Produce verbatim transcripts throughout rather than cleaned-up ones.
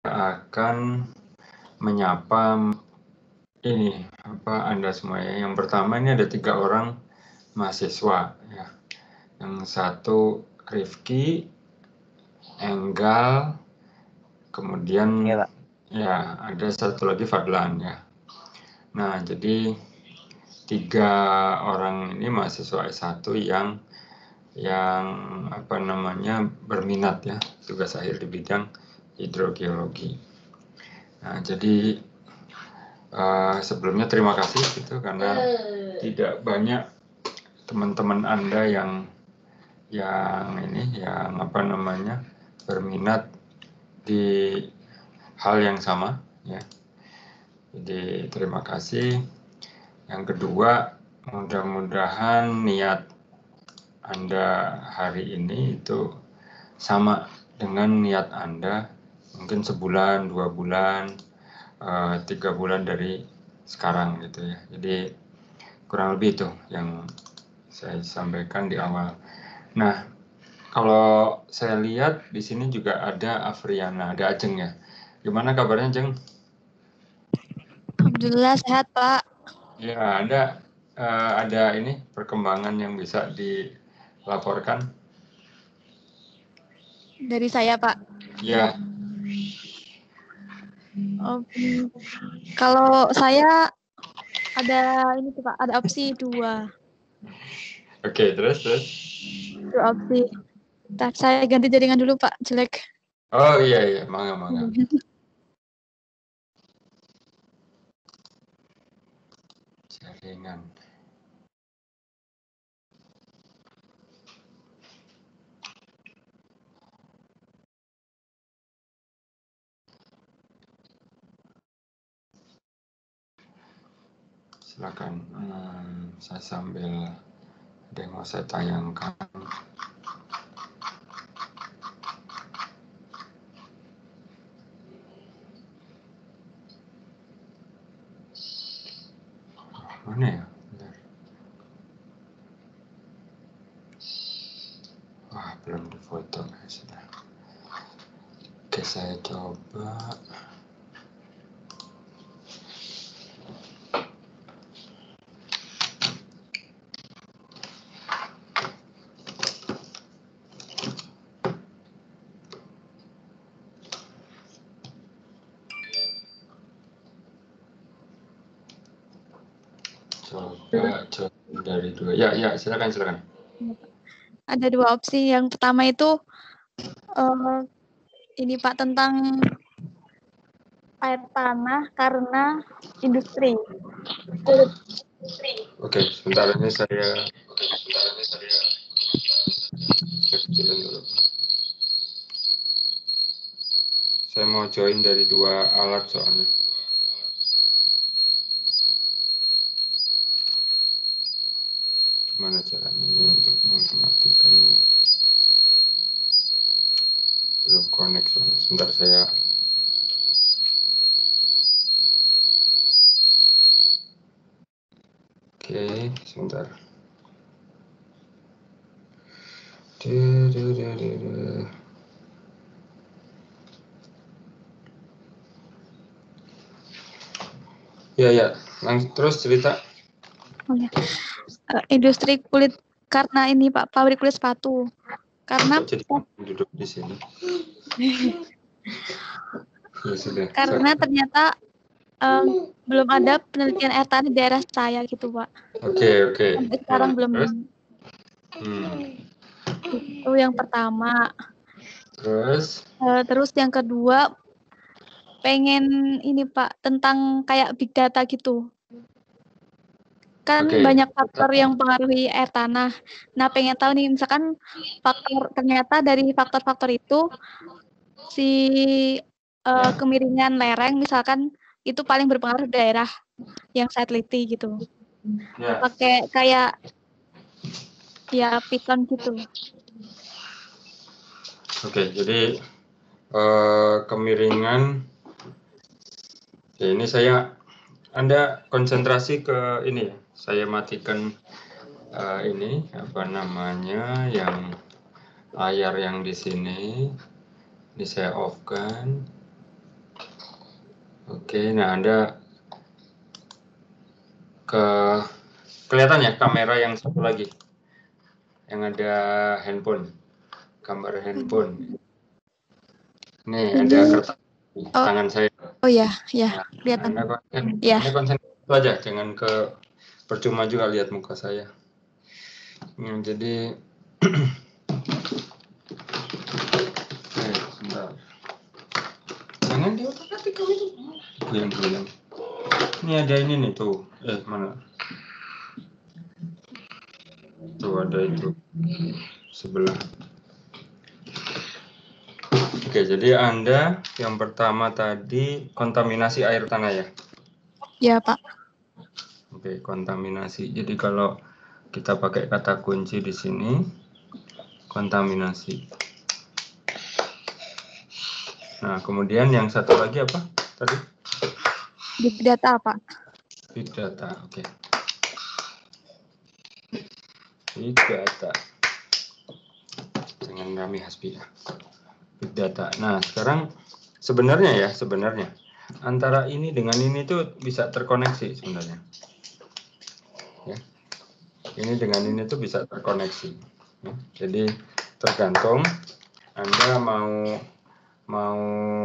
akan menyapa ini apa Anda semuanya. Yang pertama ini ada tiga orang mahasiswa ya. Yang satu Rifki, Enggal, kemudian ya, Pak. Ya ada satu lagi Fadlan ya. Nah jadi tiga orang ini mahasiswa S satu yang yang apa namanya berminat ya tugas akhir di bidang hidrogeologi. Nah jadi uh, sebelumnya terima kasih gitu karena tidak banyak teman-teman Anda yang yang ini yang apa namanya berminat di hal yang sama ya. Jadi terima kasih. Yang kedua, mudah-mudahan niat Anda hari ini itu sama dengan niat Anda mungkin sebulan, dua bulan, uh, tiga bulan dari sekarang gitu ya. Jadi kurang lebih itu yang saya sampaikan di awal. Nah, kalau saya lihat di sini juga ada Afriana, ada Ajeng ya. Gimana kabarnya, Jeng? Alhamdulillah sehat, Pak. Ya, ada uh, ada ini perkembangan yang bisa dilaporkan dari saya, Pak. Ya. Um, kalau saya ada ini tuh, Pak, ada opsi dua. Oke, terus terus. Dua opsi. Ntar saya ganti jaringan dulu, Pak, jelek. Oh iya iya, mangga mangga. Jaringan. Silakan, hmm, saya sambil demo saya tayangkan. Mana ya? Bentar. Wah, belum difoto ya sudah. Oke, saya coba. Coba coba dari dua. Ya ya, silakan silakan. Ada dua opsi. Yang pertama itu uh, ini Pak tentang air tanah karena industri. Oke, sebentar ini saya. Oke, sebentar ini saya. Kecilin dulu. Saya mau join dari dua alat soalnya. Gimana caranya ini untuk mematikan ini? Belum connect soalnya. Sebentar saya. Oke, sebentar. Duh, duh, duh, duh, duh. Ya ya, langsung terus cerita. Oh, ya. Uh, industri kulit karena ini Pak pabrik kulit sepatu. Karena Kok jadi duduk di sini. Ya sudah. Karena Sorry. ternyata um, belum ada penelitian air tanah di daerah saya gitu, Pak. Oke oke. Sampai sekarang Nah, belum. terus? Hmm. Itu yang pertama. Terus? Uh, terus yang kedua pengen ini Pak tentang kayak big data gitu. Kan Oke. banyak faktor yang mempengaruhi air tanah. Nah, pengen tahu nih misalkan faktor ternyata dari faktor-faktor itu si uh, kemiringan lereng misalkan itu paling berpengaruh daerah yang saya teliti gitu. Ya. Pakai kayak ya Python gitu. Oke, jadi uh, kemiringan. Ya, ini saya Anda konsentrasi ke ini ya. Saya matikan uh, ini apa namanya yang layar yang di sini. Ini saya off kan. Oke, nah Anda ke kelihatan ya kamera yang satu lagi yang ada handphone, gambar handphone. Nih ada kertas di Oh. tangan saya. Oh ya, ya, Nah, kelihatan. Anda konsen, Ya. Anda konsen itu aja, jangan ke percuma juga lihat muka saya. Nah, jadi eh, sebentar. Jangan diotak-atik kamu itu. Goyang-goyang. Ini ada ini nih tuh. Eh, mana? Tuh ada itu. Sebelah. Oke, jadi Anda yang pertama tadi kontaminasi air tanah ya? Ya, Pak. Oke, kontaminasi. Jadi kalau kita pakai kata kunci di sini, kontaminasi. Nah, kemudian yang satu lagi apa tadi? Big data, Pak. Big data, oke. Big data. Dengan Rami Hasbi ya. Big data. Nah, sekarang sebenarnya ya, sebenarnya antara ini dengan ini tuh bisa terkoneksi sebenarnya. Ya. Ini dengan ini tuh bisa terkoneksi. Ya. Jadi tergantung Anda mau mau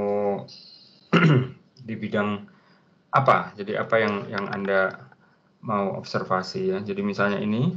di bidang apa. Jadi apa yang yang Anda mau observasi ya. Jadi misalnya ini.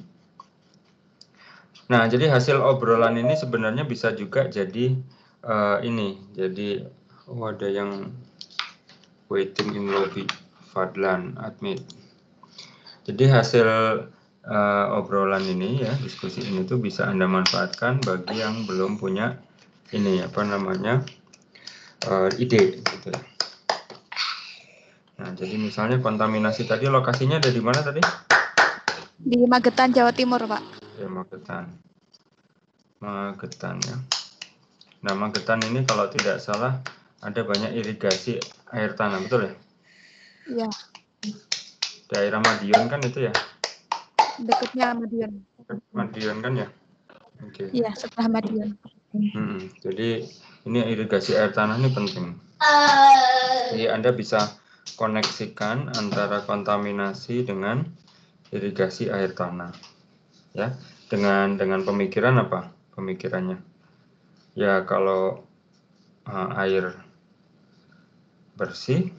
Nah, jadi hasil obrolan ini sebenarnya bisa juga jadi uh, ini. Jadi oh ada yang waiting in lobby, Fadlan, admit. Jadi hasil uh, obrolan ini ya, diskusi ini tuh bisa Anda manfaatkan bagi yang belum punya ini apa namanya uh, ide gitu ya. Nah, jadi misalnya kontaminasi tadi lokasinya ada di mana tadi? Di Magetan, Jawa Timur, Pak. Ya, Magetan. Magetan ya. Nah, Magetan ini kalau tidak salah ada banyak irigasi air tanah, betul ya? Iya. Daerah Madiun kan itu ya? Dekatnya Madiun. Madiun kan ya? Oke. Okay. Iya, setelah Madiun. Hmm, jadi ini irigasi air tanah ini penting. Jadi Anda bisa koneksikan antara kontaminasi dengan irigasi air tanah, ya. Dengan dengan pemikiran apa? Pemikirannya, ya kalau uh, air bersih,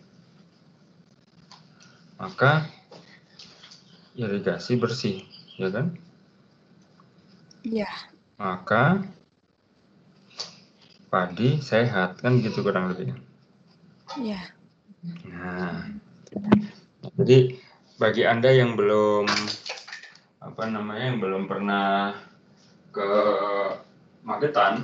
maka irigasi bersih, ya kan? Iya. Maka padi sehat, kan gitu kurang lebih. Iya. Nah, jadi bagi Anda yang belum apa namanya yang belum pernah ke Magetan,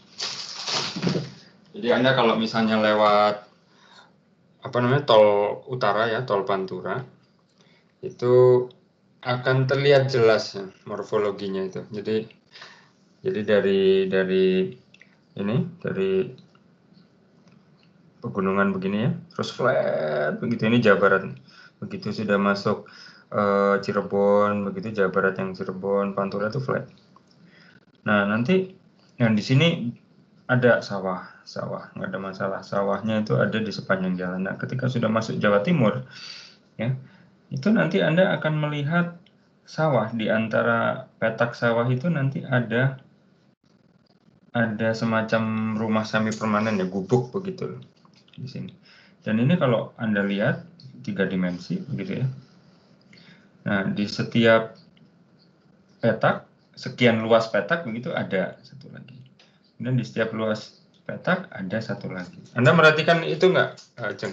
jadi Anda kalau misalnya lewat apa namanya tol utara ya, tol Pantura, itu akan terlihat jelas ya, morfologinya itu. Jadi jadi dari dari ini dari pegunungan begini ya, terus flat begitu, ini Jawa Barat. Begitu sudah masuk uh, Cirebon, begitu Jawa Barat yang Cirebon, Pantura itu flat. Nah, nanti yang di sini ada sawah, sawah nggak ada masalah. Sawahnya itu ada di sepanjang jalan. Nah, ketika sudah masuk Jawa Timur, ya, itu nanti Anda akan melihat sawah. Di antara petak sawah itu nanti ada ada semacam rumah semi permanen ya, gubuk begitu di sini. Dan ini kalau Anda lihat tiga dimensi begitu ya. Nah, di setiap petak, sekian luas petak begitu ada satu lagi. Dan di setiap luas petak ada satu lagi. Anda merhatikan itu nggak, uh, Jeng?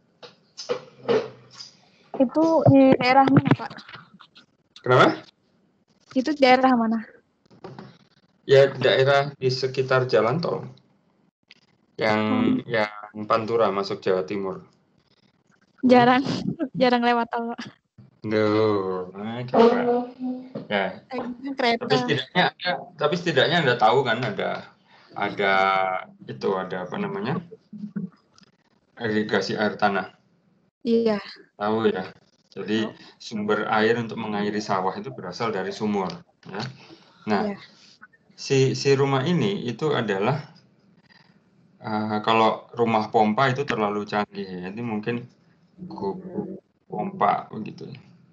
Itu di daerah mana, Pak? Kenapa? Itu daerah mana? Ya, daerah di sekitar jalan tol. Yang hmm. yang Pantura masuk Jawa Timur. Jarang, jarang lewat tol, Pak. Duh, nah, coba. Ya. Kereta. Tapi setidaknya ada, tapi setidaknya Anda tahu kan ada ada itu ada apa namanya? Irigasi air tanah. Iya. Tahu ya. Jadi oh. sumber air untuk mengairi sawah itu berasal dari sumur, ya. Nah, yeah. si si rumah ini itu adalah uh, kalau rumah pompa itu terlalu canggih, jadi mungkin gubuk pompa begitu.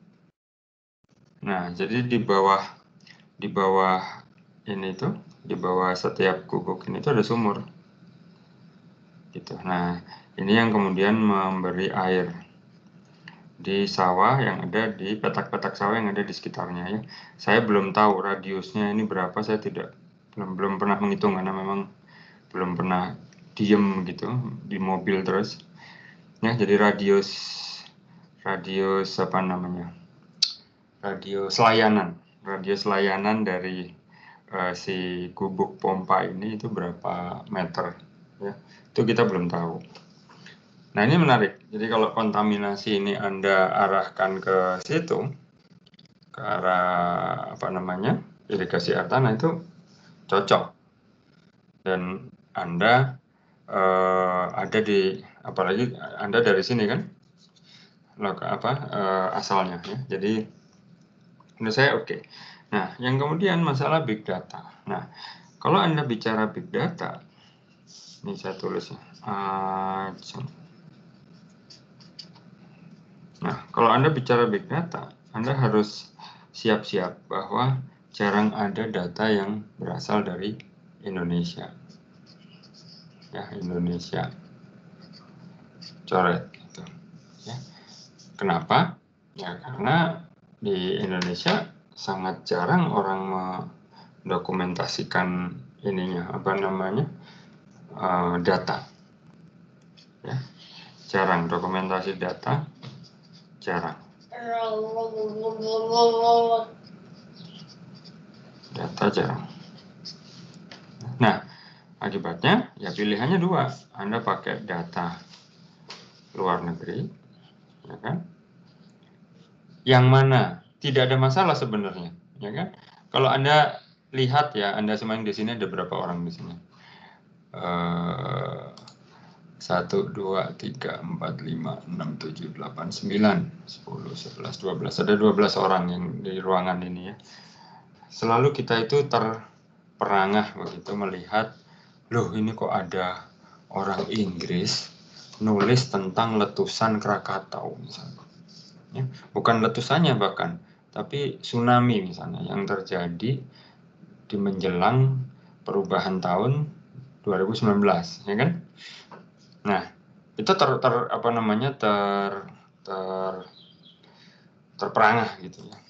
Nah, jadi di bawah di bawah ini tuh, di bawah setiap gubuk ini tuh ada sumur. Gitu. Nah, ini yang kemudian memberi air di sawah yang ada di petak-petak sawah yang ada di sekitarnya ya. Saya belum tahu radiusnya ini berapa, saya tidak belum belum pernah menghitung karena memang belum pernah diem gitu di mobil terus. Ya, jadi radius radius apa namanya? Radius layanan, radius layanan dari uh, si gubuk pompa ini itu berapa meter ya. Itu kita belum tahu. Nah, ini menarik. Jadi kalau kontaminasi ini Anda arahkan ke situ, ke arah apa namanya, irigasi air tanah itu cocok. Dan Anda eh, ada di, apalagi Anda dari sini kan, loka, apa eh, asalnya ya. Jadi menurut saya oke. Okay. Nah, yang kemudian masalah big data. Nah, kalau Anda bicara big data, ini saya tulis ya. Uh, Nah, kalau Anda bicara big data, Anda harus siap-siap bahwa jarang ada data yang berasal dari Indonesia. Ya, Indonesia. Coret. Gitu. Ya. Kenapa? Ya, karena di Indonesia sangat jarang orang mendokumentasikan ininya, apa namanya, uh, data. Ya. Jarang dokumentasi data, jarang. Data jarang. Nah, akibatnya ya pilihannya dua. Anda pakai data luar negeri, ya kan? Yang mana tidak ada masalah sebenarnya, ya kan? Kalau Anda lihat ya, Anda semuanya di sini ada berapa orang di sini? Satu, dua, tiga, empat, lima, enam, tujuh, delapan, sembilan, sepuluh, sebelas, dua belas. Ada dua belas orang yang di ruangan ini ya. Selalu kita itu terperangah begitu melihat, loh ini kok ada orang Inggris nulis tentang letusan Krakatau misalnya. Ya, bukan letusannya bahkan, tapi tsunami misalnya yang terjadi di menjelang perubahan tahun dua ribu sembilan belas, ya kan? Nah, itu ter, ter apa namanya ter ter terperangah gitu ya.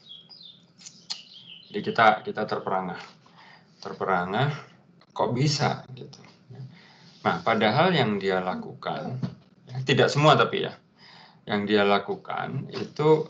Jadi kita kita terperangah, terperangah kok bisa gitu. Nah, padahal yang dia lakukan, ya, tidak semua tapi ya, yang dia lakukan itu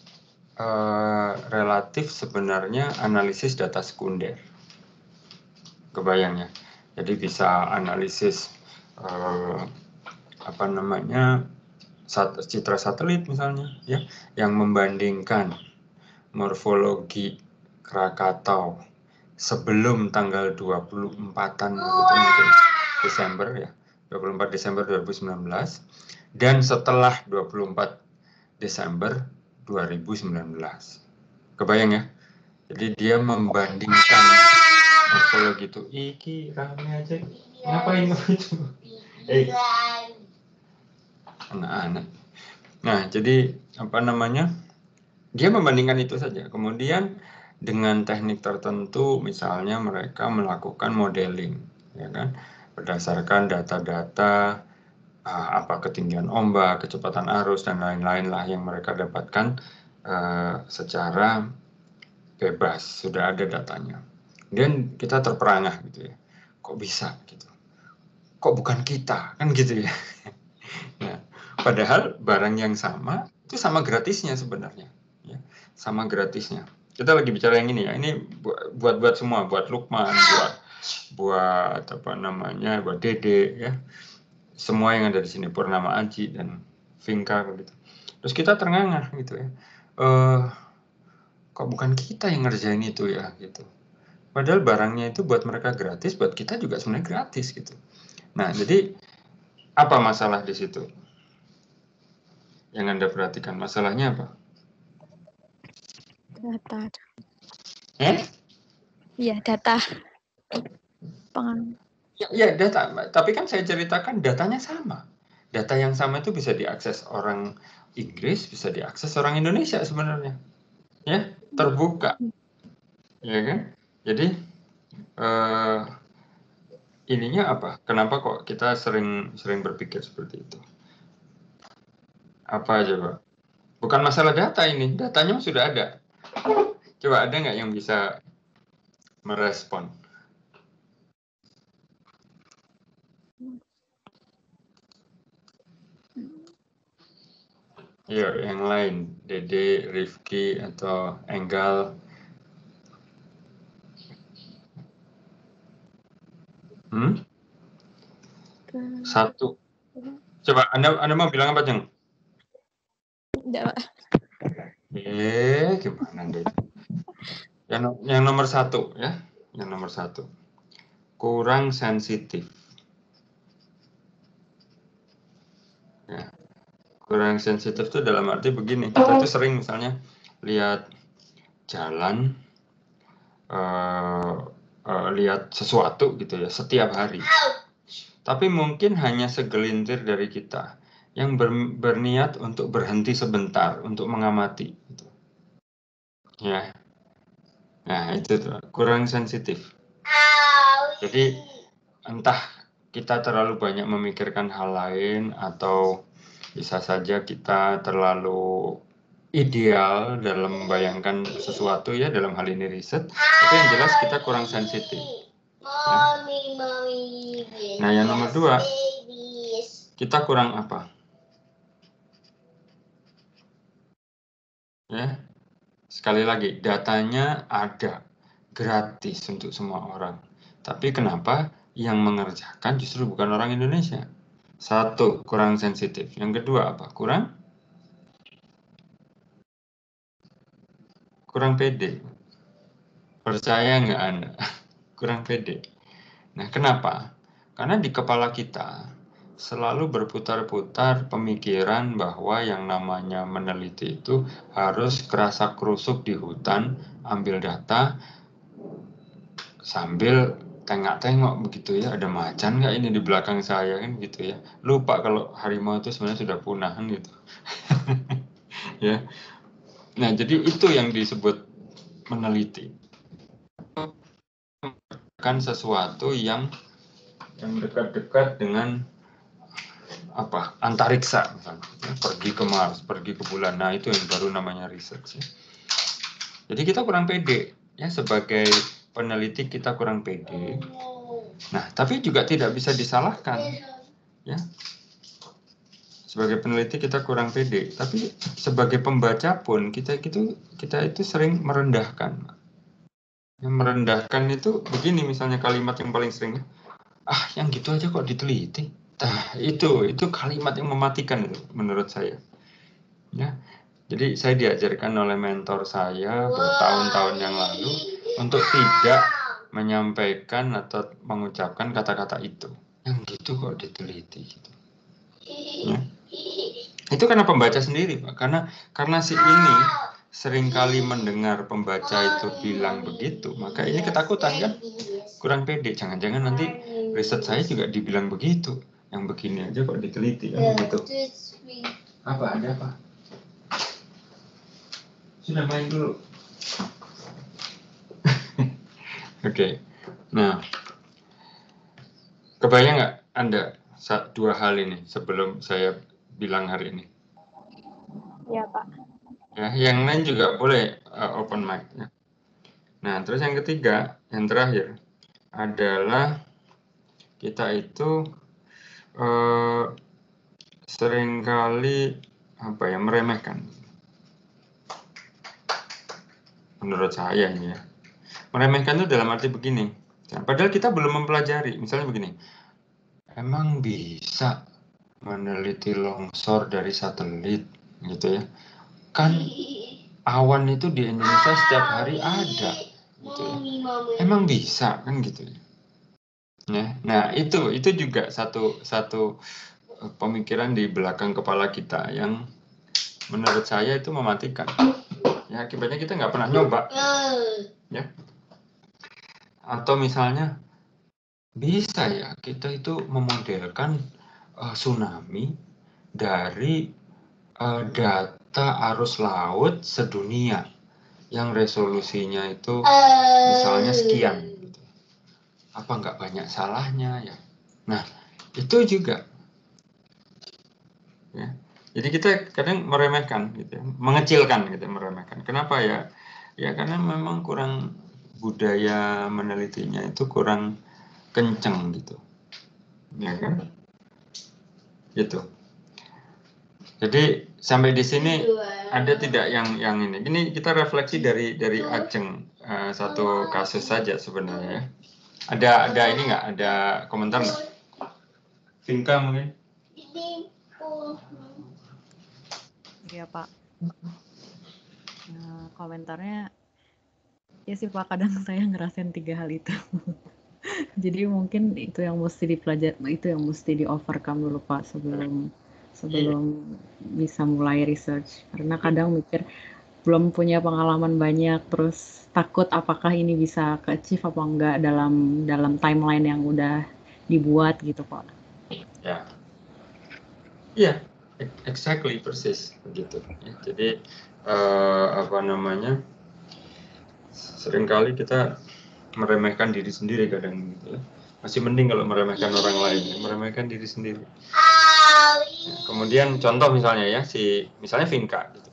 eh, relatif sebenarnya analisis data sekunder. Kebayang ya. Jadi bisa analisis eh, apa namanya sat, citra satelit misalnya ya, yang membandingkan morfologi Krakatau sebelum tanggal dua puluh empatan gitu mungkin Desember ya, dua puluh empat Desember dua ribu sembilan belas dan setelah dua puluh empat Desember dua ribu sembilan belas. Kebayang ya? Jadi dia membandingkan morfologi itu. Iki rame aja. Ngapain itu? Eh, anak-anak. Nah, jadi apa namanya? Dia membandingkan itu saja. Kemudian dengan teknik tertentu, misalnya mereka melakukan modeling, ya kan, berdasarkan data-data uh, apa ketinggian ombak, kecepatan arus dan lain-lain lah yang mereka dapatkan uh, secara bebas, sudah ada datanya. Dan kita terperangah gitu ya, kok bisa gitu, kok bukan kita kan gitu ya. Nah, padahal barang yang sama itu sama gratisnya sebenarnya, ya, sama gratisnya. Kita lagi bicara yang ini ya, ini buat buat semua, buat Lukman, buat buat apa namanya, buat Dede ya, semua yang ada di sini, Purnama Aji dan Vinka gitu. Terus kita terengah gitu ya, eh, kok bukan kita yang ngerjain itu ya gitu. Padahal barangnya itu buat mereka gratis, buat kita juga sebenarnya gratis gitu. Nah, jadi apa masalah di situ? Yang Anda perhatikan, masalahnya apa? Data. Eh? Iya, data. Pengen. Ya, ya data, tapi kan saya ceritakan datanya sama. Data yang sama itu bisa diakses orang Inggris, bisa diakses orang Indonesia sebenarnya. Ya, terbuka. Ya kan? Jadi eh, ininya apa? Kenapa kok kita sering sering berpikir seperti itu? Apa aja, Pak? Bukan masalah data ini, datanya sudah ada. Coba ada nggak yang bisa merespon? Yuk, yang lain, Dede, Rifki, atau Enggal. Hmm? Satu. Coba, Anda, Anda mau bilang apa, Jeng? Tidak, Pak. Eh, gimana, Dede? Yang, yang nomor satu, ya. Yang nomor satu. Kurang sensitif. Ya. Kurang sensitif itu dalam arti begini. Kita tuh sering misalnya lihat jalan, uh, uh, lihat sesuatu gitu ya, setiap hari. Tapi mungkin hanya segelintir dari kita yang ber, berniat untuk berhenti sebentar, untuk mengamati. Gitu. Ya, nah itu tuh, kurang sensitif. Jadi entah kita terlalu banyak memikirkan hal lain atau bisa saja kita terlalu ideal dalam membayangkan sesuatu ya, dalam hal ini riset, tapi yang jelas kita kurang sensitif. Ya. Nah, yang nomor dua, kita kurang apa? Ya, sekali lagi, datanya ada, gratis untuk semua orang. Tapi kenapa yang mengerjakan justru bukan orang Indonesia? Satu, kurang sensitif. Yang kedua apa? Kurang kurang pede. Percaya nggak Anda? Kurang pede. Nah, kenapa? Karena di kepala kita selalu berputar-putar pemikiran bahwa yang namanya meneliti itu harus kerasak kerusuk di hutan, ambil data, sambil tengok-tengok begitu ya, ada macan nggak ini di belakang saya kan gitu ya. Lupa kalau harimau itu sebenarnya sudah punah kan gitu. Ya. Nah, jadi itu yang disebut meneliti. Kan sesuatu yang yang dekat-dekat dengan apa antariksa misalnya, pergi ke Mars, pergi ke bulan. Nah, itu yang baru namanya riset ya. Jadi kita kurang pede ya, sebagai peneliti kita kurang pede. Nah, tapi juga tidak bisa disalahkan ya. Sebagai peneliti kita kurang pede, tapi sebagai pembaca pun kita itu kita itu sering merendahkan. Yang merendahkan itu begini, misalnya kalimat yang paling sering, ah yang gitu aja kok diteliti. Nah, itu itu kalimat yang mematikan itu menurut saya. Ya. Jadi saya diajarkan oleh mentor saya bertahun-tahun yang lalu untuk tidak menyampaikan atau mengucapkan kata-kata itu. Yang gitu kok diteliti gitu. Ya. Itu karena pembaca sendiri, Pak. Karena karena si ini seringkali mendengar pembaca itu bilang begitu, maka ini ketakutan kan? Kurang pede, jangan-jangan nanti riset saya juga dibilang begitu. Yang begini aja kok diteliti kan begitu. Apa ada apa? Sudah main dulu. Oke. Okay. Nah, kebayang nggak Anda dua hal ini sebelum saya bilang hari ini? Ya, Pak. Ya, yang lain juga boleh uh, open mic. Ya. Nah, terus yang ketiga, yang terakhir adalah kita itu uh, seringkali apa ya meremehkan. Menurut saya ini ya, meremehkan itu dalam arti begini. Padahal kita belum mempelajari. Misalnya begini, emang bisa meneliti longsor dari satelit gitu ya? Kan awan itu di Indonesia setiap hari ada, gitu ya. Emang bisa kan gitu ya? Nah itu itu juga satu satu pemikiran di belakang kepala kita yang menurut saya itu mematikan. Ya akibatnya kita nggak pernah nyoba, ya. Atau misalnya bisa ya kita itu memodelkan uh, tsunami dari uh, data arus laut sedunia yang resolusinya itu misalnya sekian. Apa nggak banyak salahnya ya? Nah, itu juga. Ya. Jadi kita kadang meremehkan, gitu, ya, mengecilkan, gitu, meremehkan. Kenapa ya? Ya karena memang kurang budaya menelitinya itu kurang kenceng gitu, ya kan? Gitu. Jadi sampai di sini ada tidak yang yang ini? Ini kita refleksi dari dari Ajeng uh, satu kasus saja sebenarnya. Ada ada ini nggak? Ada komentar nggak? Vinka mungkin? Iya Pak. Nah, komentarnya ya sih Pak, kadang saya ngerasain tiga hal itu. Jadi mungkin itu yang mesti dipelajari, itu yang mesti di overcome dulu Pak sebelum sebelum bisa mulai research. Karena kadang mikir belum punya pengalaman banyak, terus takut apakah ini bisa ke-achieve apa enggak dalam dalam timeline yang udah dibuat gitu Pak. Ya, iya, yeah, exactly, persis begitu. Ya, jadi uh, apa namanya? Seringkali kita meremehkan diri sendiri kadang gitu ya. Masih mending kalau meremehkan orang lain, ya. Meremehkan diri sendiri. Ya, kemudian contoh misalnya ya si misalnya Vinka gitu.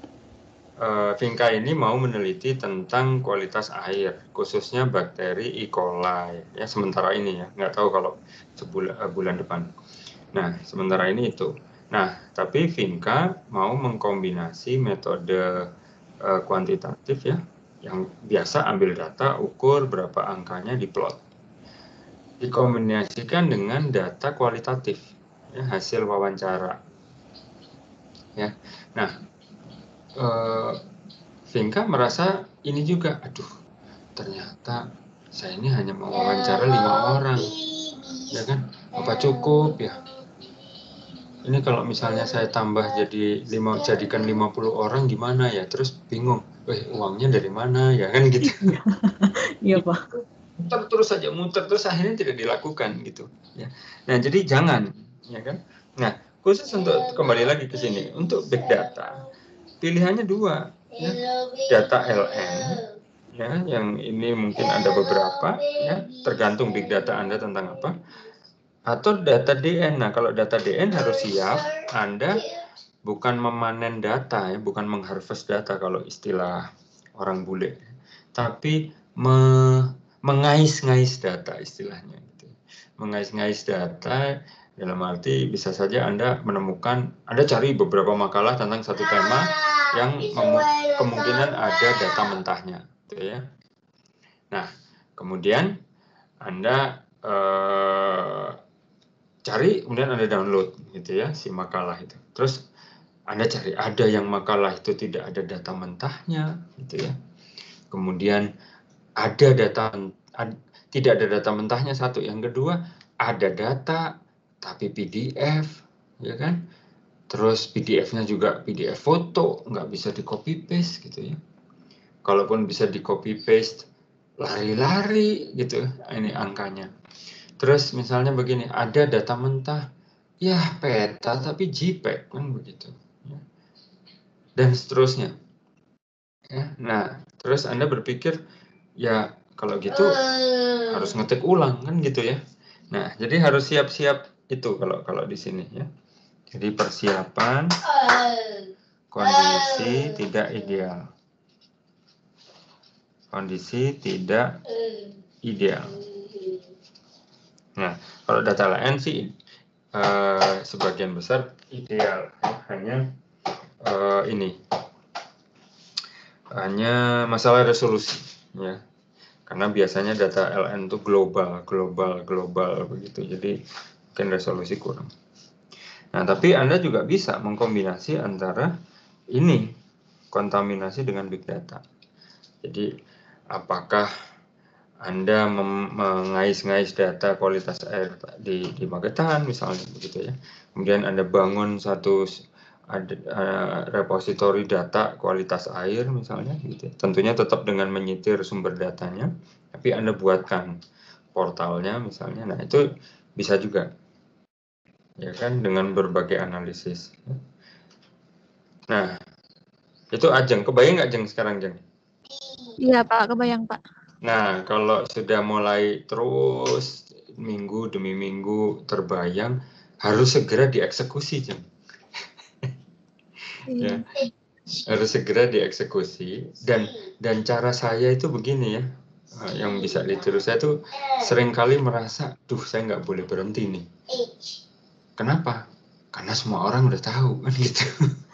Uh, Vinka ini mau meneliti tentang kualitas air, khususnya bakteri E. coli ya sementara ini ya, nggak tahu kalau sebulan uh, bulan depan. Nah, sementara ini itu. Nah, tapi Vinka mau mengkombinasi metode uh, kuantitatif ya, yang biasa ambil data, ukur berapa angkanya, diplot. Dikombinasikan dengan data kualitatif, ya, hasil wawancara. Ya, nah, uh, Vinka merasa ini juga, aduh, ternyata saya ini hanya mau wawancara lima orang, ya kan? Apa cukup ya? Ini kalau misalnya saya tambah jadi lima, jadikan lima puluh orang gimana ya? Terus bingung, eh uangnya dari mana ya kan gitu. Iya Pak. Muter terus saja muter terus akhirnya tidak dilakukan gitu. Ya. Nah jadi jangan, ya kan? Nah khusus untuk kembali lagi ke sini untuk big data, pilihannya dua, ya. Data L N, ya yang ini mungkin ada beberapa, ya tergantung big data Anda tentang apa. Atau data D N. Nah, kalau data D N harus siap, Anda bukan memanen data, ya, bukan mengharvest data kalau istilah orang bule, tapi me mengais-ngais data istilahnya. Gitu. Mengais-ngais data dalam arti bisa saja Anda menemukan, Anda cari beberapa makalah tentang satu tema yang kemungkinan ada data mentahnya. Gitu ya. Nah, kemudian Anda eh, cari, kemudian Anda download gitu ya si makalah itu. Terus Anda cari ada yang makalah itu tidak ada data mentahnya gitu ya. Kemudian ada data ad, tidak ada data mentahnya satu. Yang kedua ada data tapi P D F ya kan. Terus P D F-nya juga P D F foto, nggak bisa di copy paste gitu ya. Kalaupun bisa di copy paste lari-lari gitu ini angkanya. Terus misalnya begini, ada data mentah, ya peta tapi JPEG kan begitu, ya. Dan seterusnya. Ya, nah, terus Anda berpikir, ya kalau gitu harus ngetik ulang kan gitu ya. Nah, jadi harus siap-siap itu kalau kalau di sini ya. Jadi persiapan kondisi tidak ideal. Kondisi tidak ideal. Nah, kalau data lain sih Uh, sebagian besar ideal, ya. Hanya uh, ini hanya masalah resolusi ya, karena biasanya data L N itu global global global begitu, jadi mungkin resolusi kurang. Nah tapi Anda juga bisa mengkombinasi antara ini kontaminasi dengan big data. Jadi apakah Anda mengais-ngais data kualitas air di, di Magetan misalnya begitu ya. Kemudian Anda bangun satu ada, uh, repositori data kualitas air misalnya gitu. Tentunya tetap dengan menyitir sumber datanya, tapi Anda buatkan portalnya misalnya. Nah, itu bisa juga. Ya kan, dengan berbagai analisis. Nah, itu Ajeng. Kebayang nggak Jeng sekarang, Jeng? Iya Pak, kebayang Pak. Nah, kalau sudah mulai terus minggu demi minggu terbayang, harus segera dieksekusi, Jeng. Ya, harus segera dieksekusi. Dan dan cara saya itu begini ya, yang bisa ditiru. Saya tuh seringkali merasa, duh saya nggak boleh berhenti nih. Kenapa? Karena semua orang udah tahu kan gitu.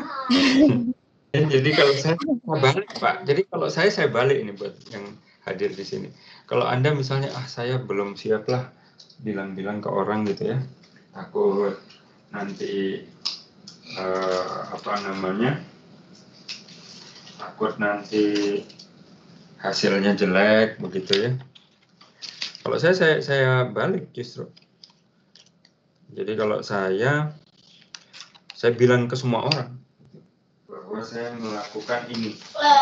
Jadi kalau saya, saya balik Pak, jadi kalau saya saya balik ini buat yang hadir di sini. Kalau Anda misalnya, ah saya belum siap lah, bilang-bilang ke orang gitu ya, takut nanti eh, apa namanya, takut nanti hasilnya jelek begitu ya. Kalau saya saya saya balik justru. Jadi kalau saya saya bilang ke semua orang bahwa saya melakukan ini.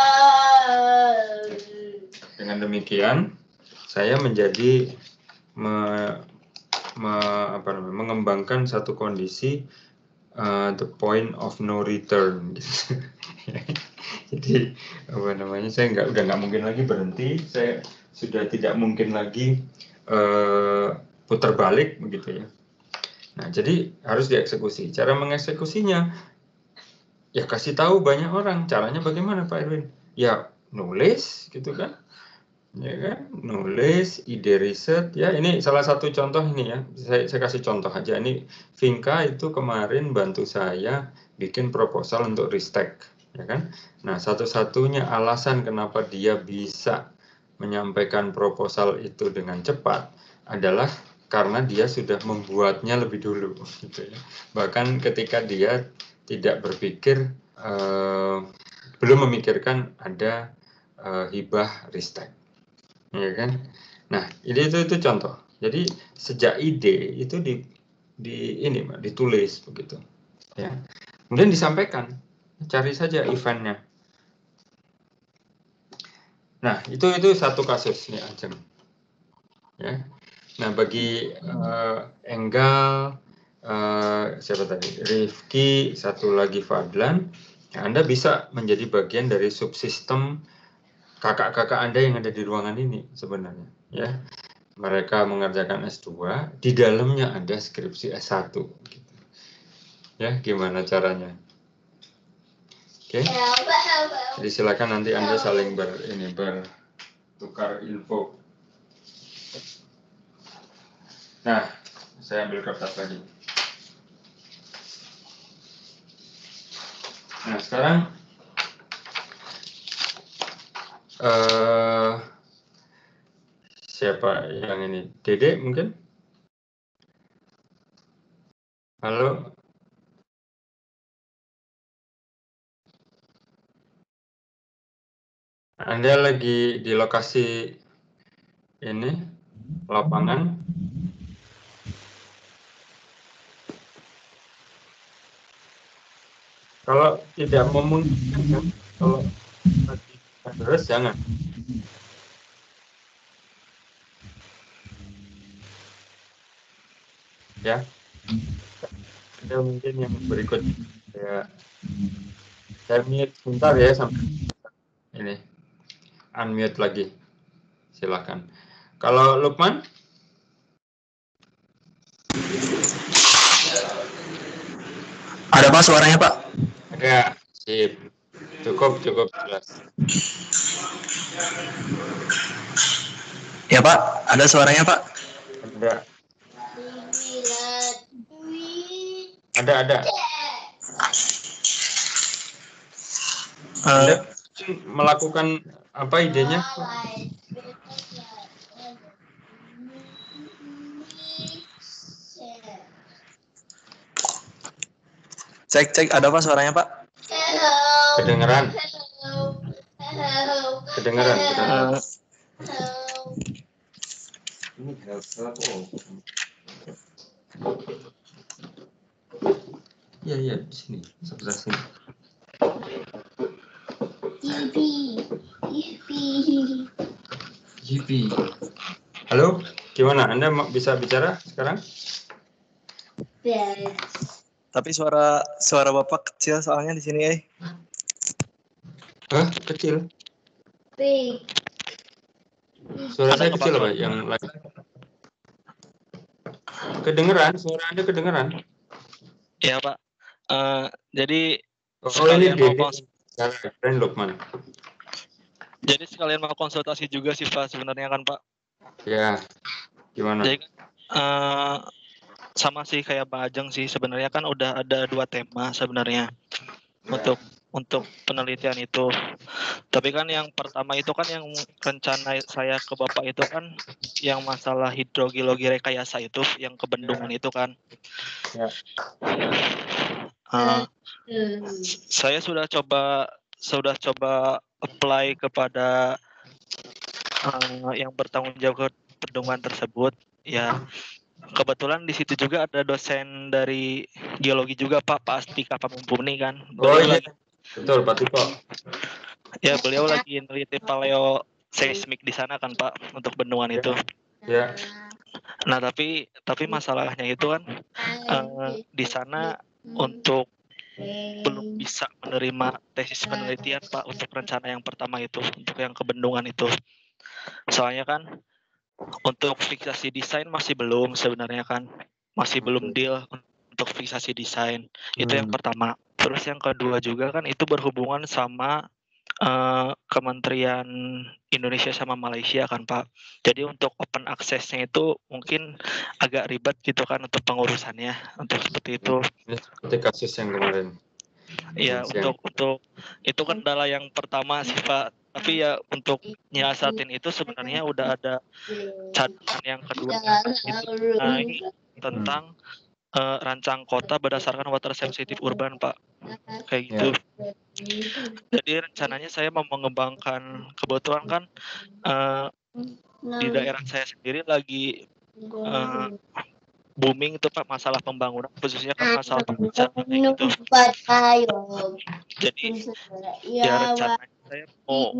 Dengan demikian, saya menjadi me, me, apa namanya, mengembangkan satu kondisi uh, the point of no return. Jadi apa namanya, saya nggak udah nggak mungkin lagi berhenti. Saya sudah tidak mungkin lagi uh, putar balik begitu ya. Nah, jadi harus dieksekusi. Cara mengeksekusinya, ya kasih tahu banyak orang. Caranya bagaimana Pak Erwin? Ya nulis gitu kan. Ya kan, nulis ide riset ya. Ini salah satu contoh ini ya. Saya, saya kasih contoh aja. Ini Vinka itu kemarin bantu saya bikin proposal untuk Ristek, ya kan. Nah, satu-satunya alasan kenapa dia bisa menyampaikan proposal itu dengan cepat adalah karena dia sudah membuatnya lebih dulu, gitu ya. Bahkan ketika dia tidak berpikir, eh, belum memikirkan ada eh, hibah Ristek. Ya kan? Nah, ide itu itu contoh. Jadi sejak ide itu di di ini Mbak, ditulis begitu. Ya. Kemudian disampaikan. Cari saja eventnya. Nah, itu itu satu kasus nih Ajeng. Ya. Nah, bagi uh, Enggal, uh, siapa tadi? Rifki, satu lagi Fadlan, ya Anda bisa menjadi bagian dari subsistem kakak-kakak Anda yang ada di ruangan ini sebenarnya, ya. Mereka mengerjakan S dua, di dalamnya ada skripsi S satu. Gitu. Ya, gimana caranya? Oke. Okay. Jadi silakan nanti Anda saling ber ini bertukar info. Nah, saya ambil kertas lagi. Nah, sekarang uh, siapa yang ini? Dede mungkin? Halo? Anda lagi di lokasi ini, lapangan? Kalau tidak memungkinkan, kalau terus jangan. Ya, ada mungkin yang berikut ya. Saya mute sebentar ya sampai ini unmute lagi. Silakan. Kalau Lukman? Ada Pak suaranya Pak? Ada. Sip. Cukup cukup jelas. Ya Pak, ada suaranya Pak? Ada. Ada ada. Anda melakukan apa idenya? Cek cek ada Pak suaranya Pak? Kedengeran. Kedengeran. Kedengeran. Ini iya iya di sini sebelah sini. Yipi. Yipi. Halo, gimana? gimana? Anda mau bisa bicara sekarang? Tapi suara suara Bapak kecil soalnya di sini, eh. Hah? Kecil? Suara Ada saya nggak, kecil Pak? apa? Yang lain? Kedengeran? Suara Anda kedengeran? Iya, Pak. Eh, jadi Oh, sekalian ini mau dia. kons- Keren Lukman. jadi sekalian mau konsultasi juga sih, Pak, sebenarnya kan, Pak. Ya, gimana? Jadi kan eh, sama sih kayak Pak Ajeng sih, sebenarnya kan udah ada dua tema sebenarnya untuk untuk penelitian itu. Tapi kan yang pertama itu kan yang rencana saya ke Bapak itu kan yang masalah hidrogeologi rekayasa itu, yang ke bendungan itu kan. Ya. Eh, saya sudah coba sudah coba apply kepada eh, yang bertanggung jawab ke bendungan tersebut. Ya, kebetulan di situ juga ada dosen dari geologi juga, Pak, Pak Astika Pamumpuni kan. Oh Beliau iya, lagi, betul Pak Tiko. ya beliau lagi neliti paleo seismik di sana kan, Pak, untuk bendungan itu. Ya. Nah, tapi tapi masalahnya itu kan eh, di sana untuk belum bisa menerima tesis penelitian, Pak, untuk rencana yang pertama itu, untuk yang ke bendungan itu. Soalnya kan untuk fiksasi desain masih belum sebenarnya kan, masih belum deal untuk fiksasi desain. Itu yang Hmm. pertama. Terus yang kedua juga kan itu berhubungan sama eh, Kementerian Indonesia sama Malaysia kan, Pak. Jadi untuk open access-nya itu mungkin agak ribet gitu kan untuk pengurusannya, untuk seperti itu. Ini seperti kasus yang kemarin. Ya, Yang- untuk untuk itu kendala yang pertama sih, Pak. Tapi ya untuk nyiasatin itu sebenarnya udah ada catatan yang kedua itu mengenai tentang eh, rancang kota berdasarkan water sensitive urban, Pak. Kayak gitu. Jadi rencananya saya mau mengembangkan, kebetulan kan eh, di daerah saya sendiri lagi eh, booming itu, Pak, masalah pembangunan, khususnya kan masalah pembangunan kayak gitu. Jadi ya rencananya saya mau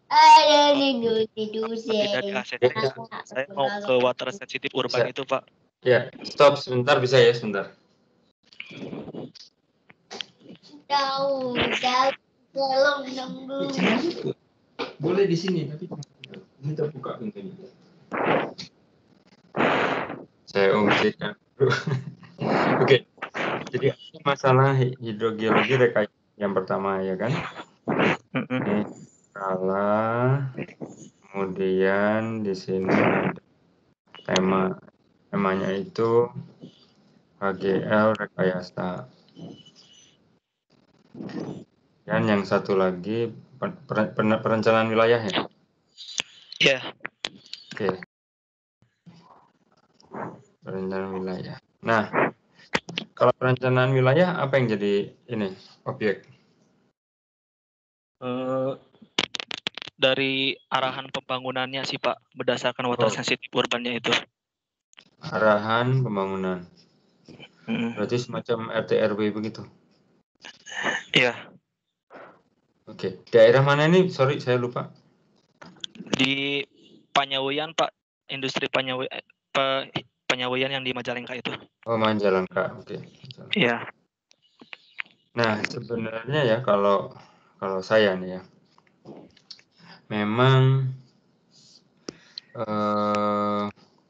lebih dari aset saya mau ke water sensitive urban Bisa. itu, Pak. Ya, stop sebentar bisa ya sebentar. Tahu, tahu, tolong nunggu. Boleh di sini tapi kita buka pintunya. Saya ungsikan dulu. Oke. Jadi masalah hidrogeologi rekayasa yang pertama ya kan. Ini skala, kemudian di sini ada tema temanya itu H G L rekayasa. Dan yang satu lagi per, per, per, perencanaan wilayah ya. Ya. Oke. Perencanaan wilayah. Nah, kalau perencanaan wilayah apa yang jadi ini objek? Uh, dari arahan pembangunannya sih, Pak, berdasarkan water Oh. sensitive urbannya itu. Arahan pembangunan. Hmm. Berarti semacam R T R W begitu. Iya. Oke. Daerah mana ini? Sorry, saya lupa. Di Panyawian, Pak, industri Panyawi eh, pe, Panyawian yang di Majalengka itu. Oh, Majalengka. Oke. Iya. Nah, sebenarnya ya kalau kalau saya nih ya, memang eh,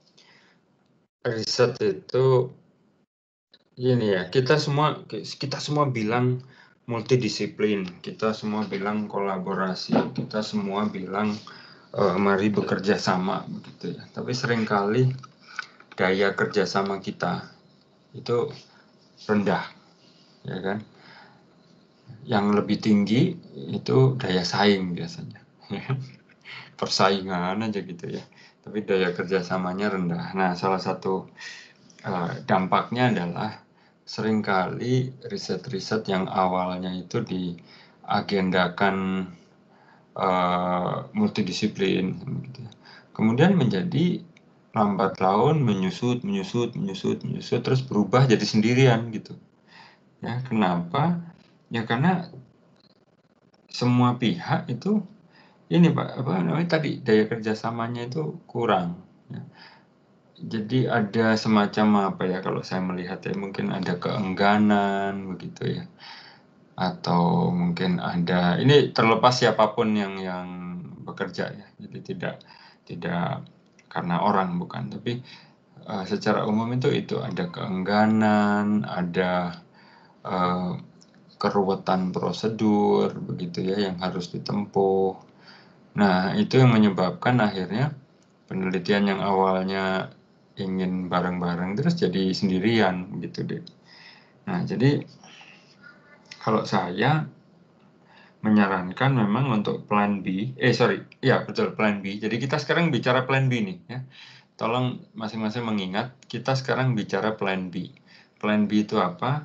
riset itu ini ya, kita semua kita semua bilang multidisiplin, kita semua bilang kolaborasi, kita semua bilang eh, mari bekerja sama begitu ya. Tapi seringkali daya kerjasama kita itu rendah, ya kan? Yang lebih tinggi itu daya saing biasanya. Persaingan aja gitu ya, tapi daya kerjasamanya rendah. Nah, salah satu uh, dampaknya adalah seringkali riset-riset yang awalnya itu diagendakan uh, multidisiplin, gitu. Kemudian menjadi lambat laun menyusut, menyusut, menyusut, menyusut, terus berubah jadi sendirian gitu. Ya, kenapa? Ya karena semua pihak itu ini Pak, apa namanya tadi daya kerjasamanya itu kurang. Ya. jadi ada semacam apa ya kalau saya melihat ya, mungkin ada keengganan begitu ya, atau mungkin ada, ini terlepas siapapun yang yang bekerja ya, jadi tidak tidak karena orang bukan, tapi uh, secara umum itu itu ada keengganan, ada uh, keruwetan prosedur begitu ya yang harus ditempuh. Nah, itu yang menyebabkan akhirnya penelitian yang awalnya ingin bareng-bareng terus jadi sendirian gitu deh. Nah, jadi kalau saya menyarankan memang untuk plan B, eh sorry, ya betul plan B. Jadi kita sekarang bicara plan B nih ya. Tolong masing-masing mengingat, kita sekarang bicara plan B. Plan B itu apa?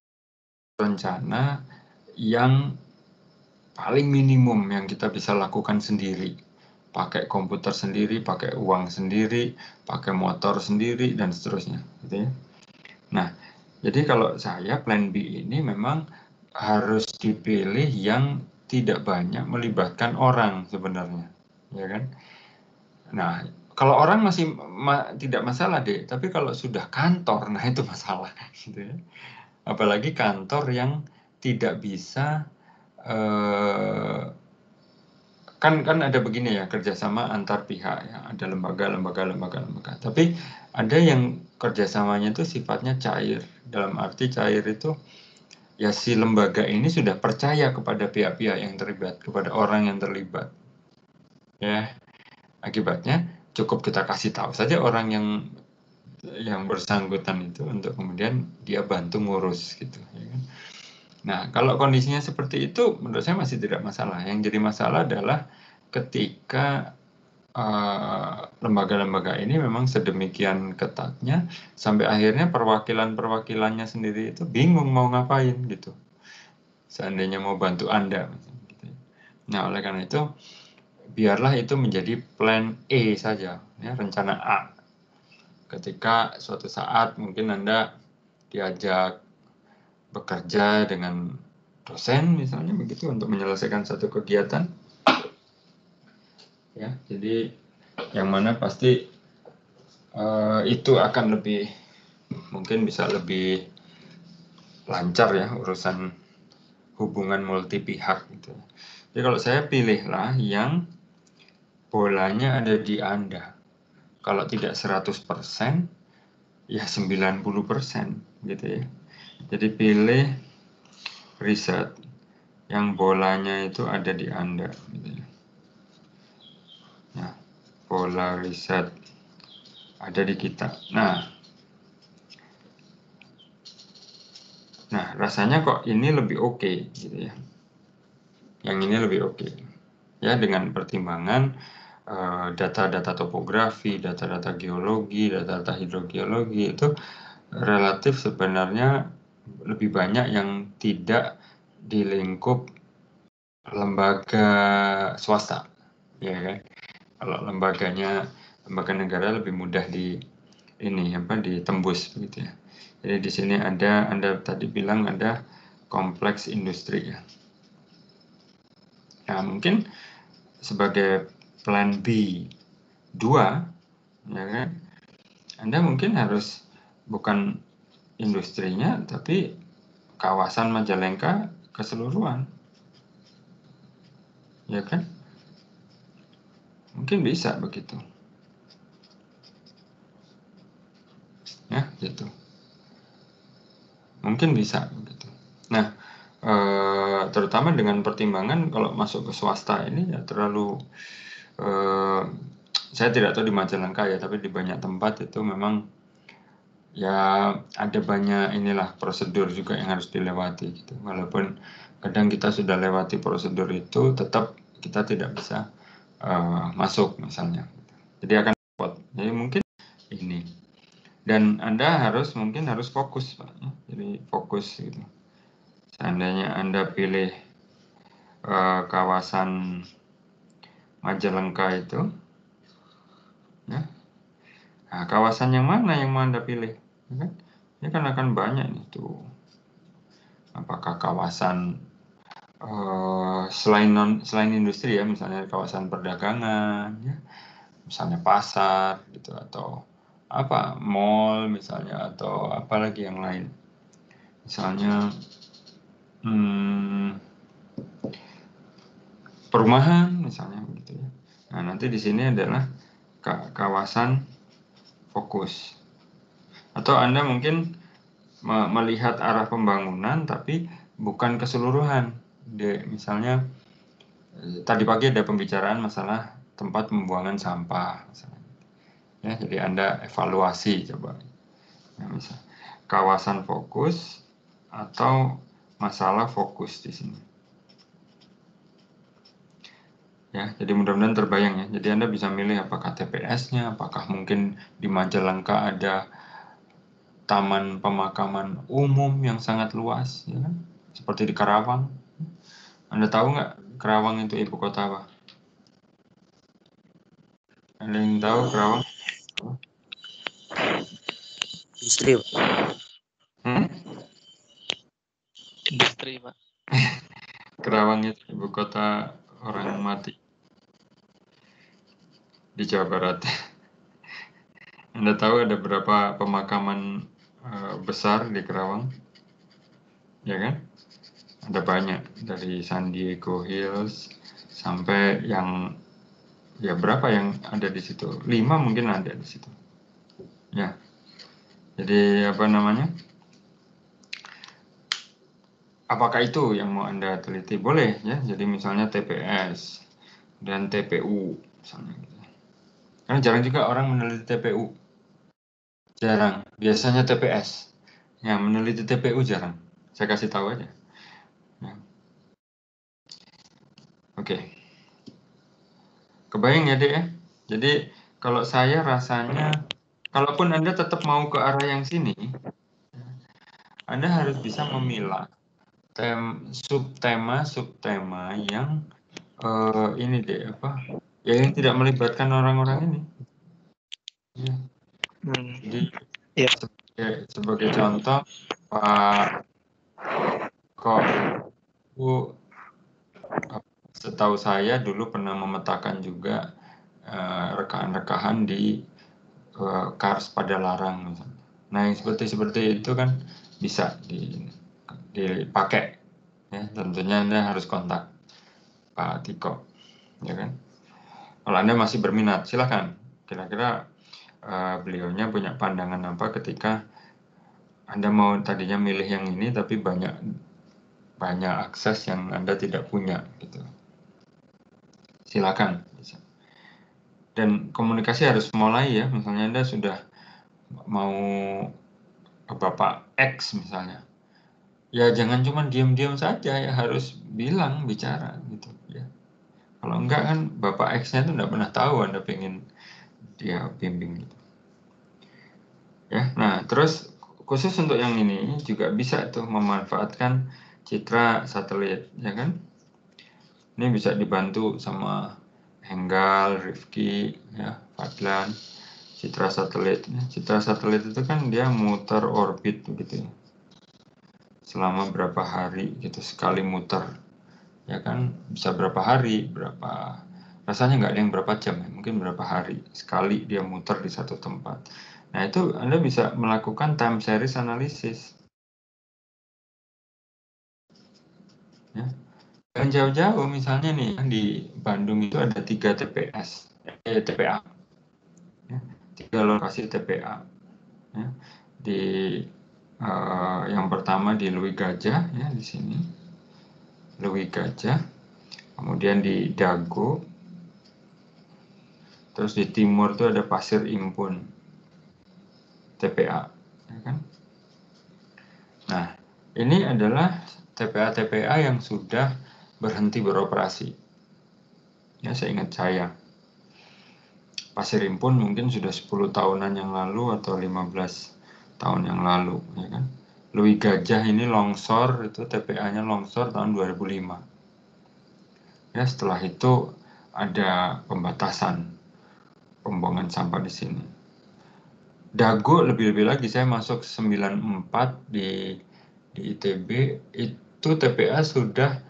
Rencana yang paling minimum yang kita bisa lakukan sendiri. Pakai komputer sendiri, pakai uang sendiri, pakai motor sendiri, dan seterusnya. Gitu ya. Nah, jadi kalau saya plan B ini memang harus dipilih yang tidak banyak melibatkan orang sebenarnya. Ya kan? Nah, kalau orang masih ma tidak masalah deh, tapi kalau sudah kantor, nah itu masalah. Gitu ya. Apalagi kantor yang tidak bisa eh, kan kan ada begini ya, kerjasama antar pihak ya, ada lembaga lembaga lembaga lembaga, tapi ada yang kerjasamanya itu sifatnya cair, dalam arti cair itu ya si lembaga ini sudah percaya kepada pihak-pihak yang terlibat, kepada orang yang terlibat ya, akibatnya cukup kita kasih tahu saja orang yang yang bersangkutan itu untuk kemudian dia bantu ngurus gitu ya kan? Nah, kalau kondisinya seperti itu, menurut saya masih tidak masalah. Yang jadi masalah adalah ketika lembaga-lembaga uh, ini memang sedemikian ketatnya, sampai akhirnya perwakilan-perwakilannya sendiri itu bingung mau ngapain gitu. Seandainya mau bantu Anda. Gitu. Nah, oleh karena itu, biarlah itu menjadi plan E saja, ya, rencana A. Ketika suatu saat mungkin Anda diajak bekerja dengan dosen misalnya begitu untuk menyelesaikan satu kegiatan ya, jadi yang mana pasti uh, itu akan lebih mungkin bisa lebih lancar ya urusan hubungan multi pihak gitu. Jadi kalau saya pilihlah yang bolanya ada di Anda, kalau tidak seratus persen ya sembilan puluh persen gitu ya. Jadi pilih riset yang bolanya itu ada di Anda gitu ya. Nah, bola riset ada di kita. Nah, nah rasanya kok ini lebih oke okay, gitu ya. Yang ini lebih oke okay. Ya, dengan pertimbangan data-data uh, topografi, data-data geologi, data-data hidrogeologi itu relatif sebenarnya lebih banyak yang tidak di lingkup lembaga swasta, ya kan? Kalau lembaganya lembaga negara lebih mudah di ini apa ditembus begitu ya. Jadi di sini ada, Anda tadi bilang ada kompleks industri ya. Nah, mungkin sebagai plan B dua ya kan, Anda mungkin harus bukan industrinya tapi kawasan Majalengka keseluruhan. Ya kan? Mungkin bisa begitu. Ya, gitu. Mungkin bisa begitu. Nah, eh, terutama dengan pertimbangan kalau masuk ke swasta ini ya terlalu eh, saya tidak tahu di Majalengka ya, tapi di banyak tempat itu memang ya ada banyak inilah prosedur juga yang harus dilewati gitu. Walaupun kadang kita sudah lewati prosedur itu, tetap kita tidak bisa uh, masuk misalnya. Jadi akan repot. Jadi mungkin ini. Dan Anda harus mungkin harus fokus, Pak. Jadi fokus gitu. Seandainya Anda pilih uh, kawasan Majalengka itu, ya. Nah, kawasan yang mana yang mau Anda pilih? Ya kan? Ini kan akan banyak nih tuh. Apakah kawasan uh, selain non selain industri ya, misalnya kawasan perdagangan, ya, misalnya pasar gitu, atau apa mall misalnya atau apalagi yang lain. Misalnya hmm, perumahan misalnya begitu ya. Nah, nanti di sini adalah kawasan fokus. Atau Anda mungkin melihat arah pembangunan tapi bukan keseluruhan. De, misalnya tadi pagi ada pembicaraan masalah tempat pembuangan sampah misalnya. Ya, jadi Anda evaluasi coba. Ya, misal kawasan fokus atau masalah fokus di sini. Ya, jadi mudah-mudahan terbayang ya. Jadi Anda bisa milih apakah T P S-nya, apakah mungkin di Majalengka ada taman pemakaman umum yang sangat luas, ya kan? Seperti di Karawang. Anda tahu nggak Karawang itu ibu kota apa? Ada yang tahu Karawang? Industri, Pak. Hmm? Industri, Pak. Karawang itu ibu kota orang mati di Jawa Barat. Anda tahu ada berapa pemakaman uh, besar di Karawang? Ya kan? Ada banyak, dari San Diego Hills sampai yang ya berapa yang ada di situ? Lima mungkin ada di situ. Ya. Jadi apa namanya? Apakah itu yang mau Anda teliti? Boleh ya. Jadi misalnya T P S dan T P U misalnya gitu. Karena jarang juga orang meneliti T P U. Jarang. Biasanya T P S. Ya, meneliti T P U jarang. Saya kasih tahu aja. Ya. Oke. Kebayang ya, Dek ya? Jadi kalau saya rasanya, kalaupun Anda tetap mau ke arah yang sini, Anda harus bisa memilah tem subtema subtema yang uh, ini deh apa ya yang tidak melibatkan orang-orang ini. Ya. Hmm. Jadi yeah. sebagai, sebagai contoh Pak kok Bu, setahu saya dulu pernah memetakan juga uh, rekaan-rekaan di uh, Kars Padalarang misalnya. Nah yang seperti seperti itu kan bisa di, dipakai ya, tentunya Anda harus kontak Pak Tiko ya kan. Kalau Anda masih berminat silahkan, kira-kira uh, beliaunya punya pandangan apa ketika Anda mau tadinya milih yang ini tapi banyak banyak akses yang Anda tidak punya gitu. Silakan. Dan komunikasi harus mulai ya, misalnya Anda sudah mau ke Bapak X misalnya. Ya jangan cuma diam-diam saja ya, harus bilang, bicara gitu ya. Kalau enggak kan Bapak X-nya itu enggak pernah tahu Anda pengen dia bimbing gitu. Ya, nah terus khusus untuk yang ini juga bisa tuh memanfaatkan citra satelit ya kan. Ini bisa dibantu sama Enggal, Rifki, ya, Fadlan, citra satelit. Citra satelit itu kan dia muter orbit begitu ya. Selama berapa hari gitu sekali muter. Ya kan bisa berapa hari, berapa rasanya nggak ada yang berapa jam ya, mungkin berapa hari sekali dia muter di satu tempat. Nah, itu Anda bisa melakukan time series analysis. Ya. Jangan jauh-jauh, misalnya nih di Bandung itu ada tiga T P S, eh, T P A, ya, tiga lokasi T P A. Ya. Di uh, yang pertama di Lui Gajah, ya di sini, Lui Gajah, kemudian di Dago, terus di timur itu ada Pasir Impun, T P A, ya kan? Nah, ini adalah T P A T P A yang sudah berhenti beroperasi. Ya, seingat saya. Pasir Impun mungkin sudah sepuluh tahunan yang lalu atau lima belas tahun yang lalu, ya kan. Lui Gajah ini longsor, itu T P A-nya longsor tahun dua ribu lima. Ya, setelah itu ada pembatasan pembuangan sampah di sini. Dago lebih-lebih lagi, saya masuk sembilan puluh empat di di I T B, itu T P A sudah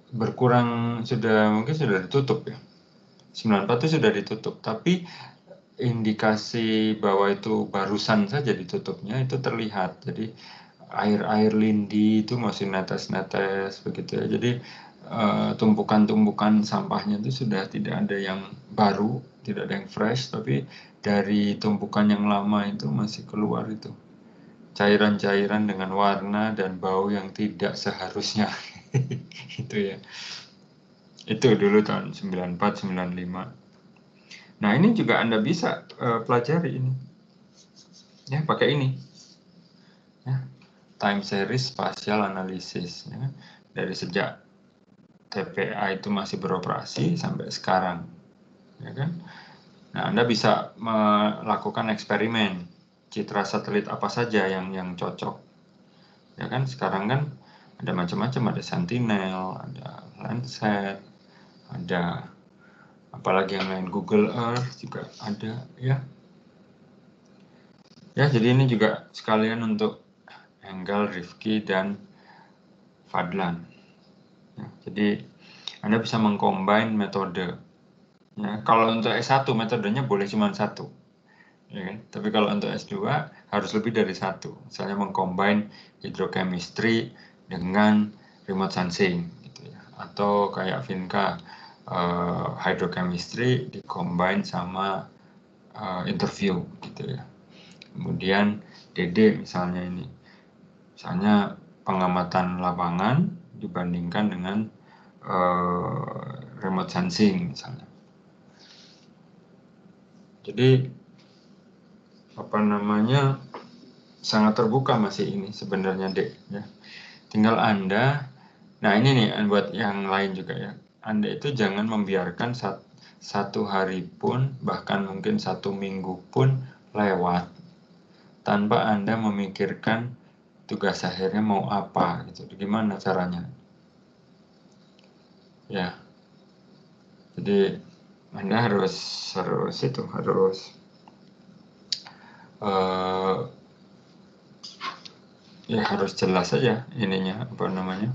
berkurang, sudah mungkin sudah ditutup ya. sembilan puluh empat itu sudah ditutup, tapi indikasi bahwa itu barusan saja ditutupnya itu terlihat. Jadi air-air lindi itu masih netes-netes begitu ya. Jadi uh, tumpukan-tumpukan sampahnya itu sudah tidak ada yang baru, tidak ada yang fresh, tapi dari tumpukan yang lama itu masih keluar itu cairan-cairan dengan warna dan bau yang tidak seharusnya. Itu ya. Itu dulu tahun sembilan puluh empat sembilan puluh lima. Nah, ini juga Anda bisa uh, pelajari ini. Ya, pakai ini. Ya. Time series spatial analysis ya. Dari sejak T P A itu masih beroperasi sampai sekarang. Ya kan? Nah, Anda bisa melakukan eksperimen citra satelit apa saja yang yang cocok. Ya kan? Sekarang kan ada macam-macam, ada Sentinel, ada Landsat, ada apalagi yang lain, Google Earth juga ada ya. Ya, jadi ini juga sekalian untuk Enggal, Rifki, dan Fadlan. Ya, jadi Anda bisa mengcombine metode. Ya, kalau untuk S satu metodenya boleh cuma satu. Ya kan? Tapi kalau untuk S dua harus lebih dari satu. Misalnya mengcombine hydrochemistry dengan remote sensing. Gitu ya. Atau kayak Vinka, uh, hydrochemistry dicombine sama uh, interview. Gitu ya. Kemudian D D misalnya ini. Misalnya pengamatan lapangan dibandingkan dengan uh, remote sensing misalnya. Jadi apa namanya sangat terbuka masih ini sebenarnya dek ya. Tinggal Anda, nah ini nih buat yang lain juga ya. Anda itu jangan membiarkan sat, satu hari pun bahkan mungkin satu minggu pun lewat tanpa Anda memikirkan tugas akhirnya mau apa gitu. Gimana caranya? Ya. Jadi Anda harus harus itu harus uh, ya harus jelas saja ininya apa namanya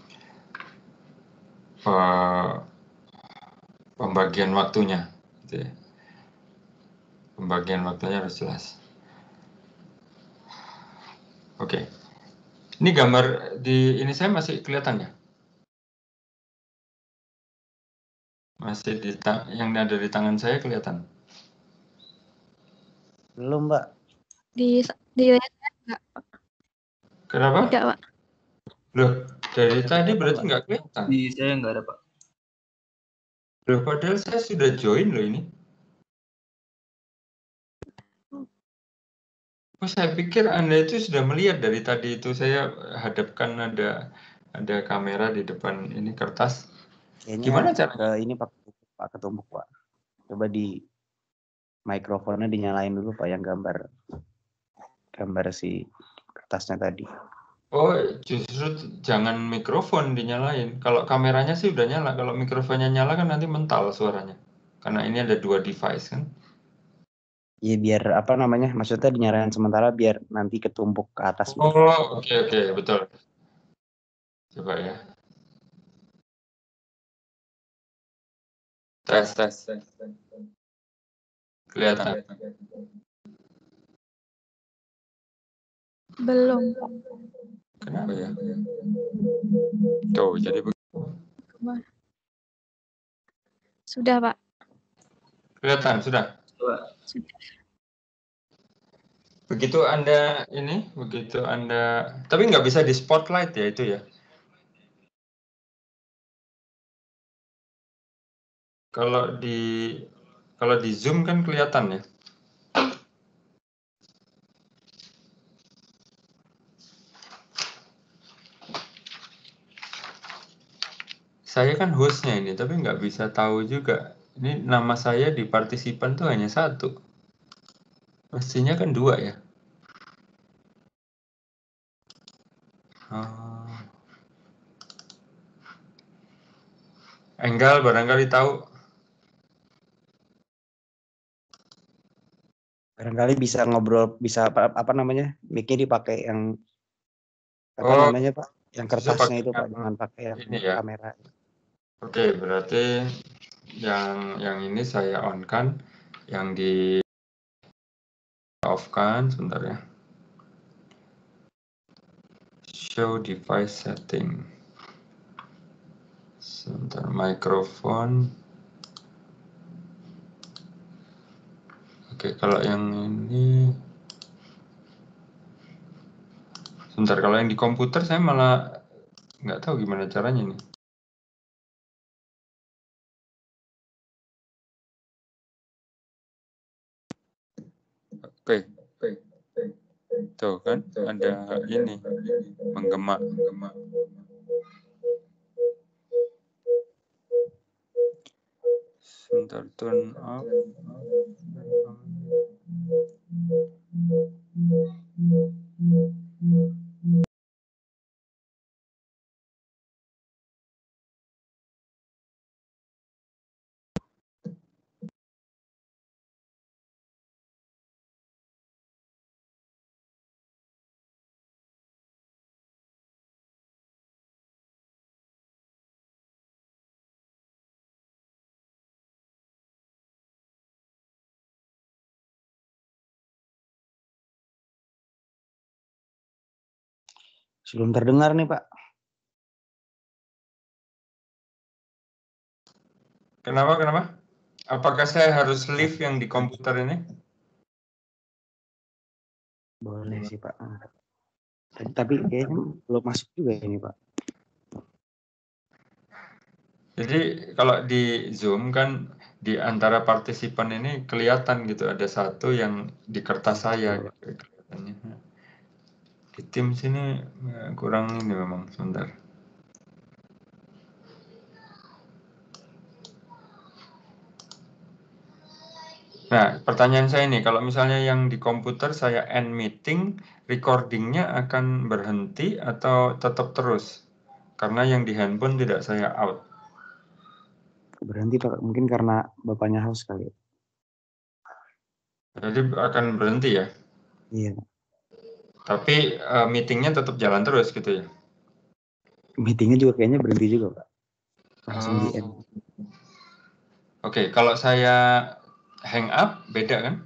uh, pembagian waktunya, gitu ya. Pembagian waktunya harus jelas. Oke, ini gambar di ini saya masih kelihatan ya? Masih di yang ada di tangan saya kelihatan? Belum, Mbak. Di di enggak. Kenapa? Tidak, Pak. Loh, dari tadi berarti nggak kelihatan? Di saya nggak ada, Pak. Loh, padahal saya sudah join loh ini. Oh, saya pikir Anda itu sudah melihat dari tadi itu saya hadapkan ada ada kamera di depan ini kertas. Kayaknya Gimana caranya? Ke ini Pak, Pak Ketumbuk, Pak. Coba di mikrofonnya dinyalain dulu, Pak, yang gambar gambar si kertasnya tadi. Oh, justru jangan mikrofon dinyalain. Kalau kameranya sih udah nyala. Kalau mikrofonnya nyala kan nanti mental suaranya. Karena ini ada dua device kan. Iya, biar apa namanya? Maksudnya dinyalain sementara biar nanti ketumpuk ke atas. Oh, oke okay, oke, okay, betul. Coba ya. Tes, tes, tes. Kelihatan. Belum. Kenapa ya? Tuh, jadi begitu. Sudah, Pak. Kelihatan, sudah? Sudah. Begitu Anda ini, begitu Anda, tapi nggak bisa di spotlight ya itu ya? Kalau di kalau di Zoom kan kelihatan ya? Saya kan hostnya ini, tapi nggak bisa tahu juga. Ini nama saya di partisipan tuh hanya satu. Mestinya kan dua ya. Oh. Enggal barangkali tahu. Barangkali bisa ngobrol, bisa apa, apa namanya? Mic-nya dipakai yang apa Oh, namanya, Pak? Yang kertasnya itu, Pak, jangan pakai yang ini ya. kamera. Oke, berarti yang yang ini saya on kan, yang di off kan, sebentar ya. Show device setting. Sebentar, mikrofon. Oke, kalau yang ini, sebentar, kalau yang di komputer saya malah nggak tahu gimana caranya nih. Oke, tuh kan ada ini menggema. Sebentar, turn off. Belum terdengar nih, Pak. Kenapa, kenapa? Apakah saya harus leave yang di komputer ini? Boleh sih, Pak. Tapi kayaknya belum masuk juga ini, Pak. Jadi kalau di Zoom kan di antara partisipan ini kelihatan gitu, ada satu yang di kertas saya gitu kelihatannya. Di tim sini ya, kurang ini memang, sebentar. Nah, pertanyaan saya ini, kalau misalnya yang di komputer saya end meeting, recordingnya akan berhenti atau tetap terus? Karena yang di handphone tidak saya out. Berhenti, Pak. Mungkin karena bapaknya host kali. Jadi akan berhenti ya? Iya. Tapi uh, meetingnya tetap jalan terus gitu ya? Meetingnya juga kayaknya berhenti juga, Pak. Langsung Oh. di end. Oke, okay, kalau saya hang up, beda kan?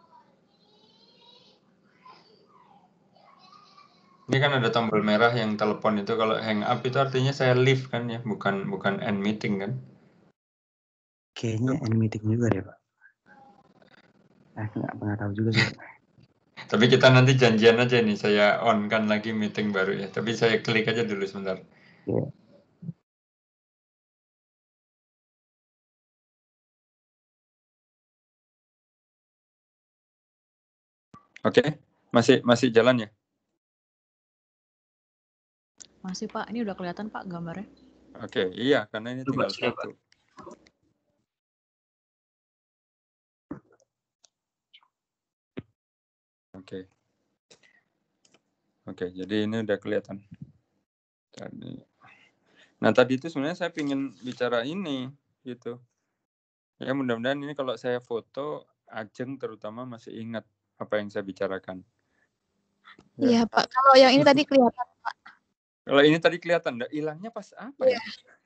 Ini kan ada tombol merah yang telepon itu, kalau hang up itu artinya saya leave kan ya, bukan bukan end meeting kan? Kayaknya end meeting juga deh, Pak. Aku nggak pernah tahu juga sih, Pak. Tapi kita nanti janjian aja nih, saya on kan lagi meeting baru ya. Tapi saya klik aja dulu sebentar. Yeah. Oke, okay. masih masih jalan ya? Masih Pak, ini udah kelihatan Pak gambarnya. Oke, okay, iya karena ini tinggal sudah, satu. Oke, okay. Oke, okay, jadi ini udah kelihatan. Tadi. Nah tadi itu sebenarnya saya ingin bicara ini gitu. Ya mudah-mudahan ini kalau saya foto, Ajeng terutama masih ingat apa yang saya bicarakan. Iya ya, Pak, kalau yang ini tadi kelihatan Pak. Kalau ini tadi kelihatan, enggak hilangnya pas apa ya?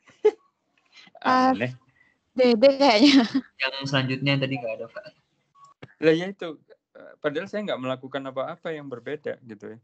Aneh. Dede kayaknya. Yang selanjutnya tadi nggak ada Pak. Lah ya itu, padahal saya nggak melakukan apa-apa yang berbeda gitu ya.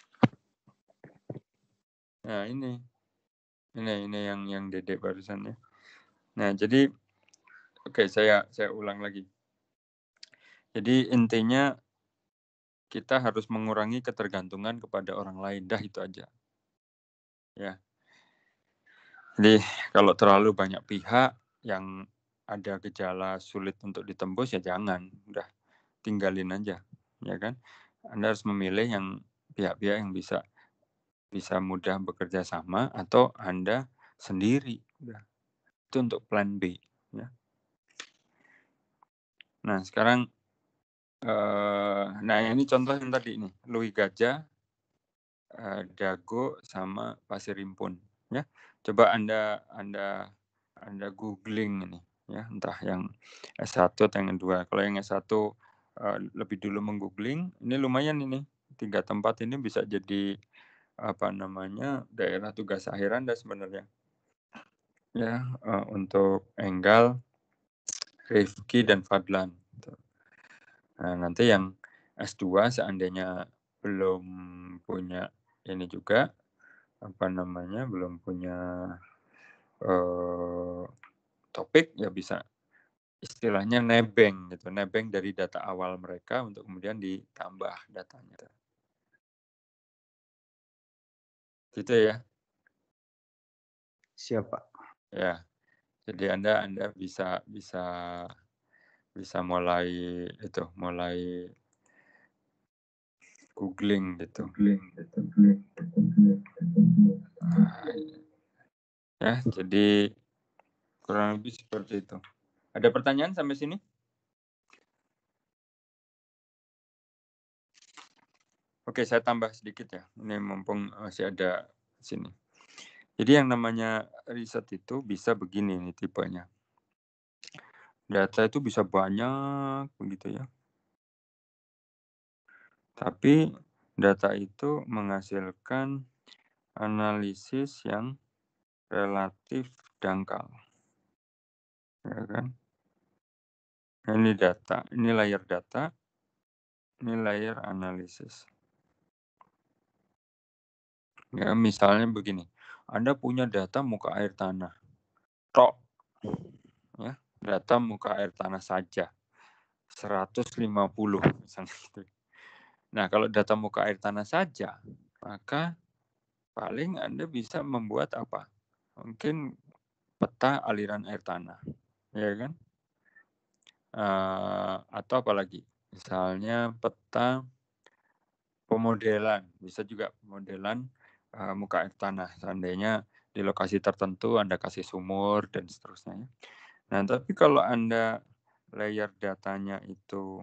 Nah ini, ini ini yang yang Dede barusan ya. Nah jadi, oke okay, saya saya ulang lagi. Jadi intinya kita harus mengurangi ketergantungan kepada orang lain, dah itu aja. Ya. Jadi kalau terlalu banyak pihak yang ada gejala sulit untuk ditembus ya jangan, udah tinggalin aja, ya kan? Anda harus memilih yang pihak-pihak yang bisa bisa mudah bekerja sama atau Anda sendiri, udah. Itu untuk plan B, ya. Nah sekarang, eh, nah ini contoh yang tadi nih, Louis Gajah, eh, Dago sama Pasir Impun, ya. Coba Anda Anda Anda googling ini, ya, entah yang S satu atau yang dua. Kalau yang S satu uh, lebih dulu menggoogling, ini lumayan ini. Tiga tempat ini bisa jadi apa namanya daerah tugas akhir Anda sebenarnya. Ya, uh, untuk Enggal, Rifki dan Fadlan. Nah, nanti yang S dua seandainya belum punya ini juga, apa namanya, belum punya eh, topik, ya bisa istilahnya nebeng gitu, nebeng dari data awal mereka untuk kemudian ditambah datanya. Gitu ya. Siapa? Ya. Jadi Anda Anda bisa bisa bisa mulai itu, mulai googling gitu. Nah, ya, jadi kurang lebih seperti itu. Ada pertanyaan sampai sini? Oke, saya tambah sedikit ya. Ini mumpung masih ada sini. Jadi yang namanya riset itu bisa begini nih tipenya. Data itu bisa banyak begitu ya. Tapi data itu menghasilkan analisis yang relatif dangkal. Ya kan? Ini data, ini layer data, ini layer analisis. Ya, misalnya begini. Anda punya data muka air tanah. Tok. Ya, data muka air tanah saja. seratus lima puluh misalnya gitu. Nah, kalau data muka air tanah saja, maka paling Anda bisa membuat apa? Mungkin peta aliran air tanah. Ya kan? Uh, atau apalagi? Misalnya peta pemodelan, bisa juga pemodelan uh, muka air tanah. Seandainya di lokasi tertentu Anda kasih sumur dan seterusnya. Nah, tapi kalau Anda layer datanya itu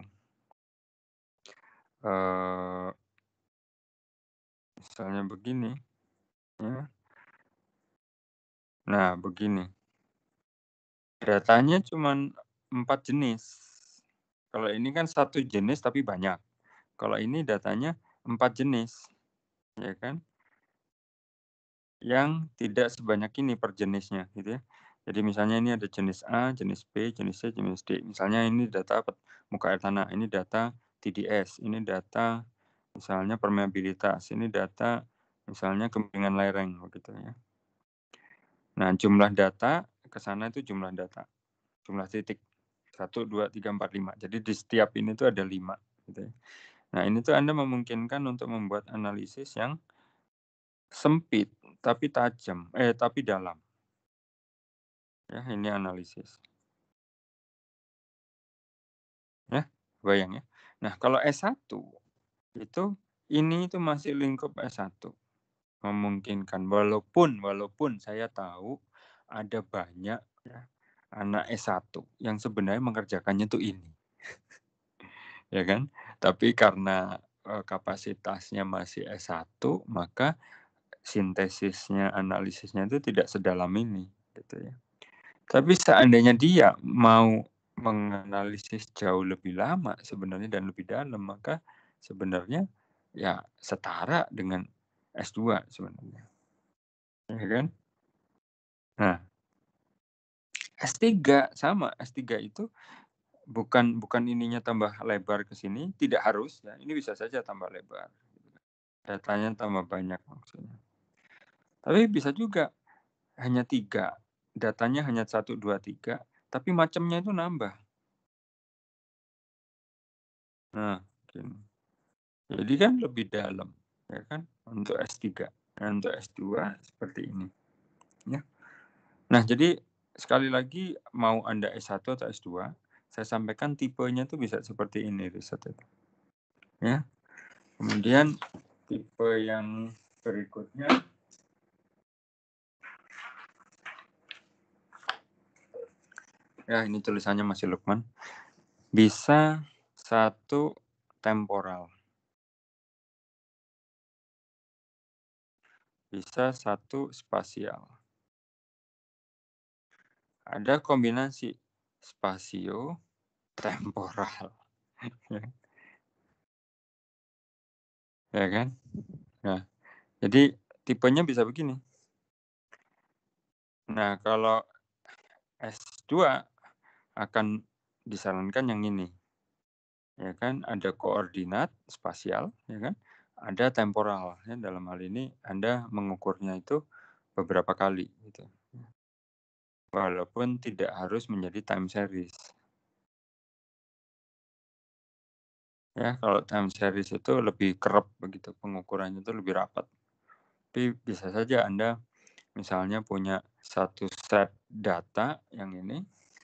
uh, misalnya begini, ya. Nah, begini. Datanya cuma empat jenis. Kalau ini kan satu jenis tapi banyak. Kalau ini datanya empat jenis, ya kan? Yang tidak sebanyak ini per jenisnya, gitu ya. Jadi misalnya ini ada jenis A, jenis B, jenis C, jenis D. Misalnya ini data muka air tanah, ini data T D S, ini data misalnya permeabilitas, ini data misalnya kemiringan lereng, begitu ya. Nah, jumlah data ke sana itu jumlah data, jumlah titik. Satu, dua, tiga, empat, lima. Jadi di setiap ini tuh ada lima. Gitu ya. Nah, ini tuh Anda memungkinkan untuk membuat analisis yang sempit, tapi tajam, eh tapi dalam. Ya, ini analisis. Ya, bayang ya. Nah, kalau S satu, itu ini itu masih lingkup S satu. Memungkinkan, walaupun, walaupun saya tahu ada banyak ya, anak S satu yang sebenarnya mengerjakannya tuh ini. Ya kan? Tapi karena uh, kapasitasnya masih S satu, maka sintesisnya, analisisnya itu tidak sedalam ini, gitu ya. Tapi seandainya dia mau menganalisis jauh lebih lama sebenarnya dan lebih dalam, maka sebenarnya ya setara dengan S dua sebenarnya. Ya kan? Nah, S tiga sama, S tiga itu bukan bukan ininya tambah lebar ke sini, tidak harus ya. Ini bisa saja tambah lebar. Datanya tambah banyak maksudnya. Tapi bisa juga hanya tiga, datanya hanya satu, dua, tiga, tapi macamnya itu nambah. Nah, gini. Jadi kan lebih dalam, ya kan, untuk S tiga. Nah, untuk S dua seperti ini. Ya. Nah, jadi sekali lagi mau Anda S satu atau S dua, saya sampaikan tipenya itu bisa seperti ini riset itu. Ya. Kemudian tipe yang berikutnya ya ini tulisannya masih Lukman. Bisa satu temporal. Bisa satu spasial. Ada kombinasi spasio temporal. Ya kan? Nah, jadi tipenya bisa begini. Nah, kalau S dua akan disarankan yang ini. ya kan? Ada koordinat spasial, ya kan? Ada temporal, ya. Dalam hal ini Anda mengukurnya itu beberapa kali, gitu. Walaupun tidak harus menjadi time series. Ya, kalau time series itu lebih kerap begitu, pengukurannya itu lebih rapat. Tapi bisa saja Anda misalnya punya satu set data yang ini.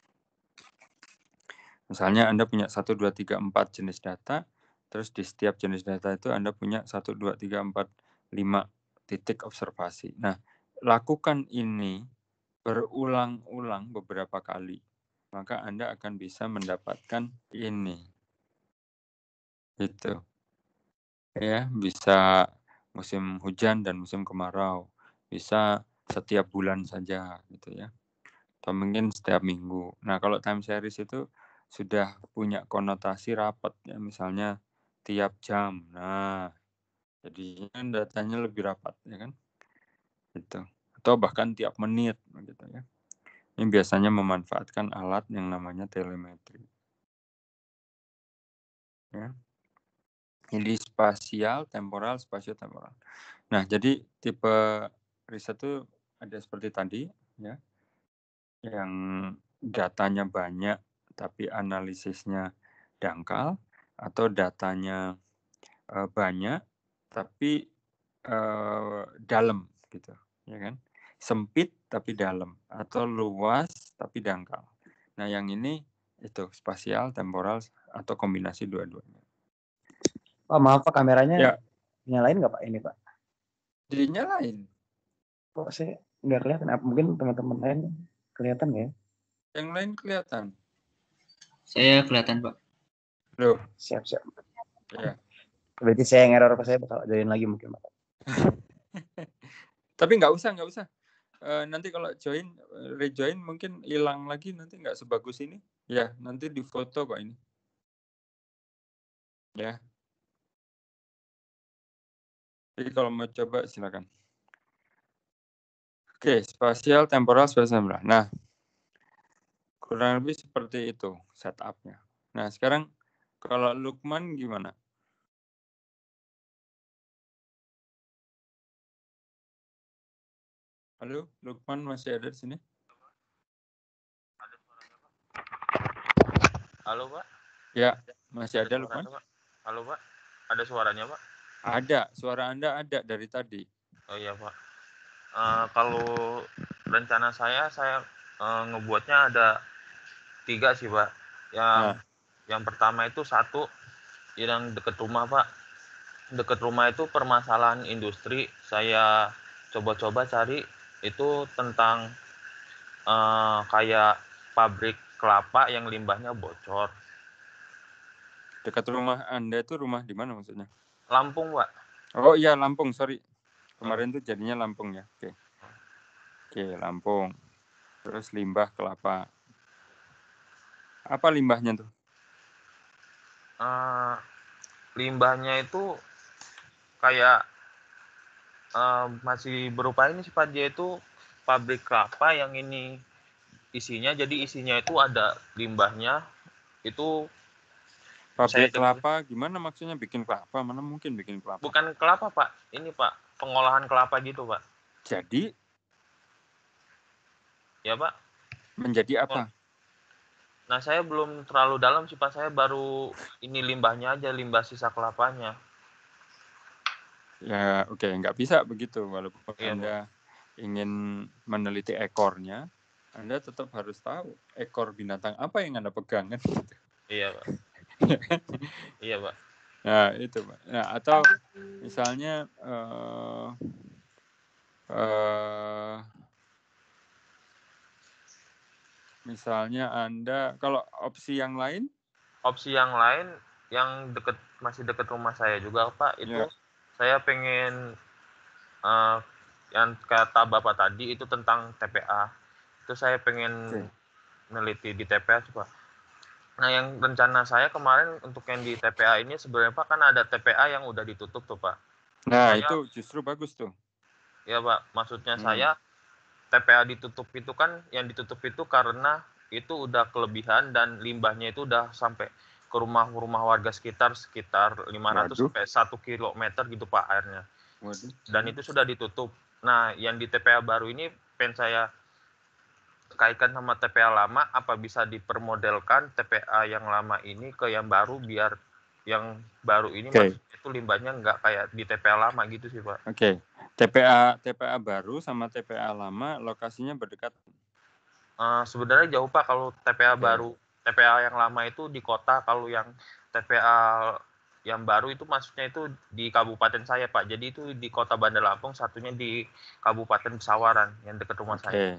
Misalnya Anda punya satu, dua, tiga, empat jenis data, terus di setiap jenis data itu Anda punya satu, dua, tiga, empat, lima titik observasi. Nah, lakukan ini berulang-ulang beberapa kali, maka Anda akan bisa mendapatkan ini. Itu. Ya, bisa musim hujan dan musim kemarau. Bisa setiap bulan saja, gitu ya. Atau mungkin setiap minggu. Nah, kalau time series itu sudah punya konotasi rapat, ya, misalnya tiap jam. Nah, jadinya datanya lebih rapat, ya kan? Gitu. Atau bahkan tiap menit, gitu ya. Ini biasanya memanfaatkan alat yang namanya telemetri. Ya. Jadi spasial, temporal, spasio temporal. Nah, jadi tipe riset itu ada seperti tadi, ya, yang datanya banyak tapi analisisnya dangkal, atau datanya uh, banyak tapi uh, dalam, gitu, ya kan? Sempit tapi dalam, atau luas tapi dangkal. Nah, yang ini itu spasial, temporal, atau kombinasi dua-duanya. Pak, maaf Pak, kameranya Ya, nyalain nggak Pak ini Pak? dinyalain. Kok saya nggak kelihatan? Mungkin teman-teman lain kelihatan nggak ya? Yang lain kelihatan. Saya kelihatan, Pak. Loh, Siap-siap. ya. Berarti saya yang error, saya bakal join lagi mungkin Pak. Tapi nggak usah, nggak usah. Uh, nanti kalau join, rejoin mungkin hilang lagi, nanti nggak sebagus ini. Ya, nanti di foto kok ini. Ya. Jadi kalau mau coba silakan. Oke, spasial, temporal, spasial. Nah, kurang lebih seperti itu setupnya. Nah, sekarang kalau Lukman gimana? Halo, Lukman masih ada di sini? Halo Pak. Ya, masih ada, ada Lukman. Pak. Halo Pak. Ada suaranya Pak? Ada, suara Anda ada dari tadi. Oh iya Pak. Uh, kalau rencana saya, saya uh, ngebuatnya ada tiga sih Pak. Yang Nah. yang pertama itu satu yang dekat rumah Pak. Dekat rumah itu permasalahan industri. Saya coba-coba cari itu tentang uh, kayak pabrik kelapa yang limbahnya bocor. Dekat rumah Anda itu rumah di mana maksudnya? Lampung, Pak. Oh iya, Lampung, sorry. Kemarin tuh jadinya Lampung ya. Oke. Oke, Lampung. Terus limbah kelapa. Apa limbahnya tuh? Uh, limbahnya itu kayak uh, masih berupa ini sih Pak, dia itu pabrik kelapa yang ini isinya, jadi isinya itu ada limbahnya itu. Pabrik kelapa gimana maksudnya bikin kelapa? Mana mungkin bikin kelapa? Bukan kelapa Pak, ini Pak pengolahan kelapa gitu Pak. Jadi? Ya Pak. Menjadi apa? Nah saya belum terlalu dalam sih Pak, saya baru ini limbahnya aja, limbah sisa kelapanya. Ya oke, okay. Nggak bisa begitu, walaupun iya, Anda Pak. ingin meneliti ekornya, Anda tetap harus tahu ekor binatang apa yang Anda pegang kan? Iya Pak. Iya Pak. Nah itu Pak. Nah atau misalnya uh, uh, misalnya Anda kalau opsi yang lain? Opsi yang lain yang deket masih dekat rumah saya juga Pak, itu yeah. Saya pengen uh, yang kata Bapak tadi itu tentang T P A. Itu saya pengen okay. neliti di T P A Pak. Nah, yang rencana saya kemarin untuk yang di T P A ini sebenarnya Pak, kan ada T P A yang udah ditutup tuh Pak. Nah, saya, itu justru bagus tuh. Ya Pak, maksudnya hmm. saya T P A ditutup itu kan, yang ditutup itu karena itu udah kelebihan dan limbahnya itu udah sampai ke rumah-rumah warga sekitar sekitar lima ratus Waduh. sampai satu kilometer gitu Pak airnya. Waduh. Dan itu sudah ditutup. Nah, yang di T P A baru ini pengen saya kaitkan sama T P A lama, apa bisa dipermodelkan T P A yang lama ini ke yang baru biar yang baru ini Oke. maksudnya itu limbahnya nggak kayak di T P A lama gitu sih Pak. Oke. T P A T P A baru sama T P A lama lokasinya berdekat. Eh, sebenarnya jauh Pak kalau T P A Oke. baru. T P A yang lama itu di kota, kalau yang T P A yang baru itu maksudnya itu di kabupaten saya Pak. Jadi itu di kota Bandar Lampung, satunya di Kabupaten Pesawaran yang dekat rumah Oke. saya.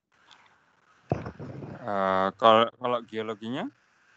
Uh, kalau kalau geologinya?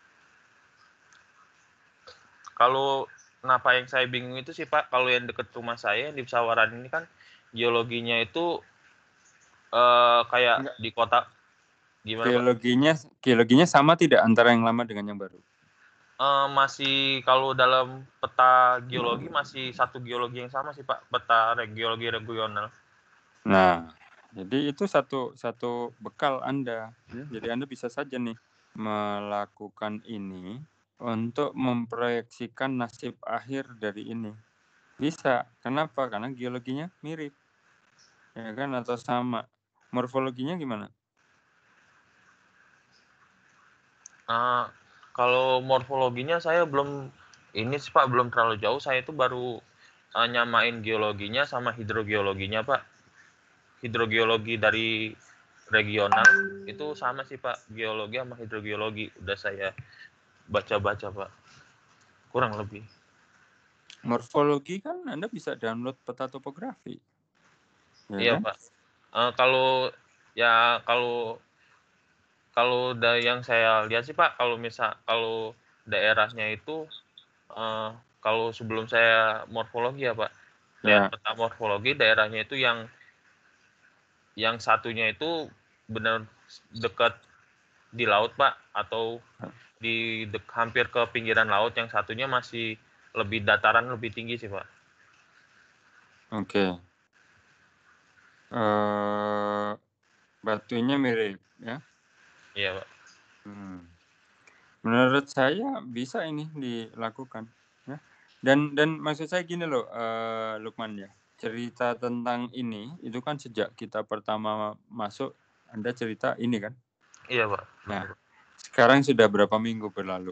Kalau kenapa yang saya bingung itu sih Pak, kalau yang dekat rumah saya di Pesawaran ini kan geologinya itu uh, kayak Enggak. di kota gimana Pak? Geologinya geologinya sama tidak antara yang lama dengan yang baru? Uh, masih kalau dalam peta geologi masih satu geologi yang sama sih Pak, peta geologi regional. Nah, jadi itu satu satu bekal Anda. Ya. Jadi Anda bisa saja nih melakukan ini untuk memproyeksikan nasib akhir dari ini. Bisa. Kenapa? Karena geologinya mirip. Ya kan, atau sama. Morfologinya gimana? Uh, kalau morfologinya saya belum ini sih Pak, belum terlalu jauh. Saya itu baru uh, nyamain geologinya sama hidrogeologinya Pak. Hidrogeologi dari regional itu sama sih Pak, geologi sama hidrogeologi udah saya baca-baca Pak, kurang lebih. Morfologi kan Anda bisa download peta topografi. Ya Iya kan? Pak. Uh, kalau ya kalau kalau da yang saya lihat sih Pak, kalau misal kalau daerahnya itu uh, kalau sebelum saya morfologi ya Pak, lihat Ya. peta morfologi daerahnya itu yang yang satunya itu benar dekat di laut Pak, atau di de hampir ke pinggiran laut, yang satunya masih lebih dataran lebih tinggi sih Pak. Oke. Uh, batunya mirip ya? Iya Pak. Hmm. Menurut saya bisa ini dilakukan ya. Dan dan maksud saya gini loh, uh, Lukman ya. Cerita tentang ini itu kan sejak kita pertama masuk Anda cerita ini kan? Iya Pak. Nah, sekarang sudah berapa minggu berlalu?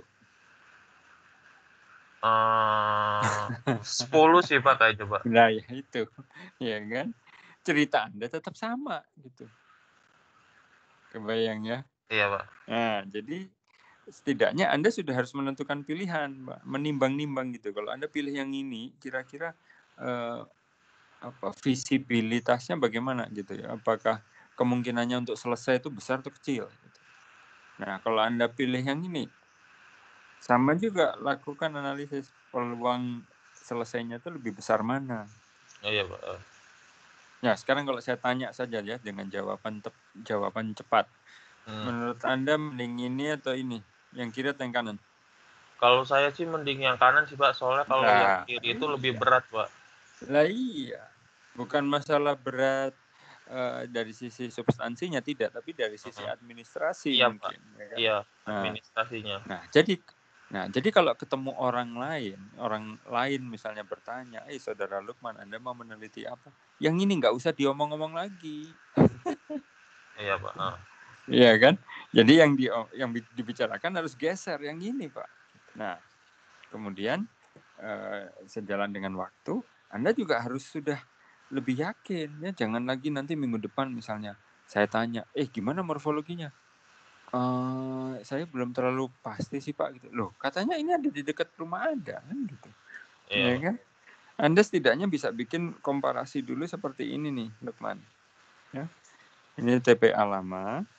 Uh, sepuluh sih Pak kayak coba. Nah ya itu, ya kan? Cerita Anda tetap sama gitu. Kebayang ya? Iya Pak. Nah, jadi setidaknya Anda sudah harus menentukan pilihan, Pak. Menimbang-nimbang gitu. Kalau Anda pilih yang ini, kira-kira eh, apa visibilitasnya bagaimana gitu ya? Apakah kemungkinannya untuk selesai itu besar atau kecil? Gitu. Nah, kalau Anda pilih yang ini, sama juga lakukan analisis peluang selesainya itu lebih besar mana. Oh, iya Pak. Oh. Ya, sekarang kalau saya tanya saja ya dengan jawaban tep, jawaban cepat. Hmm. Menurut Anda mending ini atau ini? Yang kiri atau yang kanan? Kalau saya sih mending yang kanan sih Pak, soalnya kalau nah, yang kiri itu iya. lebih berat Pak. Lah iya, bukan masalah berat uh, dari sisi substansinya tidak, tapi dari sisi administrasi iya, mungkin. Pak. Ya kan? Iya, nah, administrasinya. Nah, jadi, nah jadi kalau ketemu orang lain, orang lain misalnya bertanya, eh saudara Lukman, Anda mau meneliti apa? Yang ini nggak usah diomong-omong lagi. Iya Pak. Oh. Iya kan? Jadi yang di yang dibicarakan harus geser yang ini Pak. Nah, kemudian eh, sejalan dengan waktu, Anda juga harus sudah lebih yakin ya. Jangan lagi nanti minggu depan misalnya saya tanya, eh gimana morfologinya? Uh, saya belum terlalu pasti sih Pak gitu. Loh, katanya ini ada di dekat rumah Anda kan gitu. Iya ya kan? Anda setidaknya bisa bikin komparasi dulu seperti ini nih, Lukman. Ya. Ini T P A lama.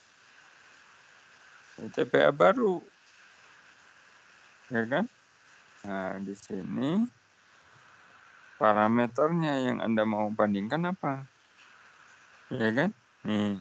T P A baru. Ya kan? Nah, di sini parameternya yang Anda mau bandingkan apa? Ya kan? Nih.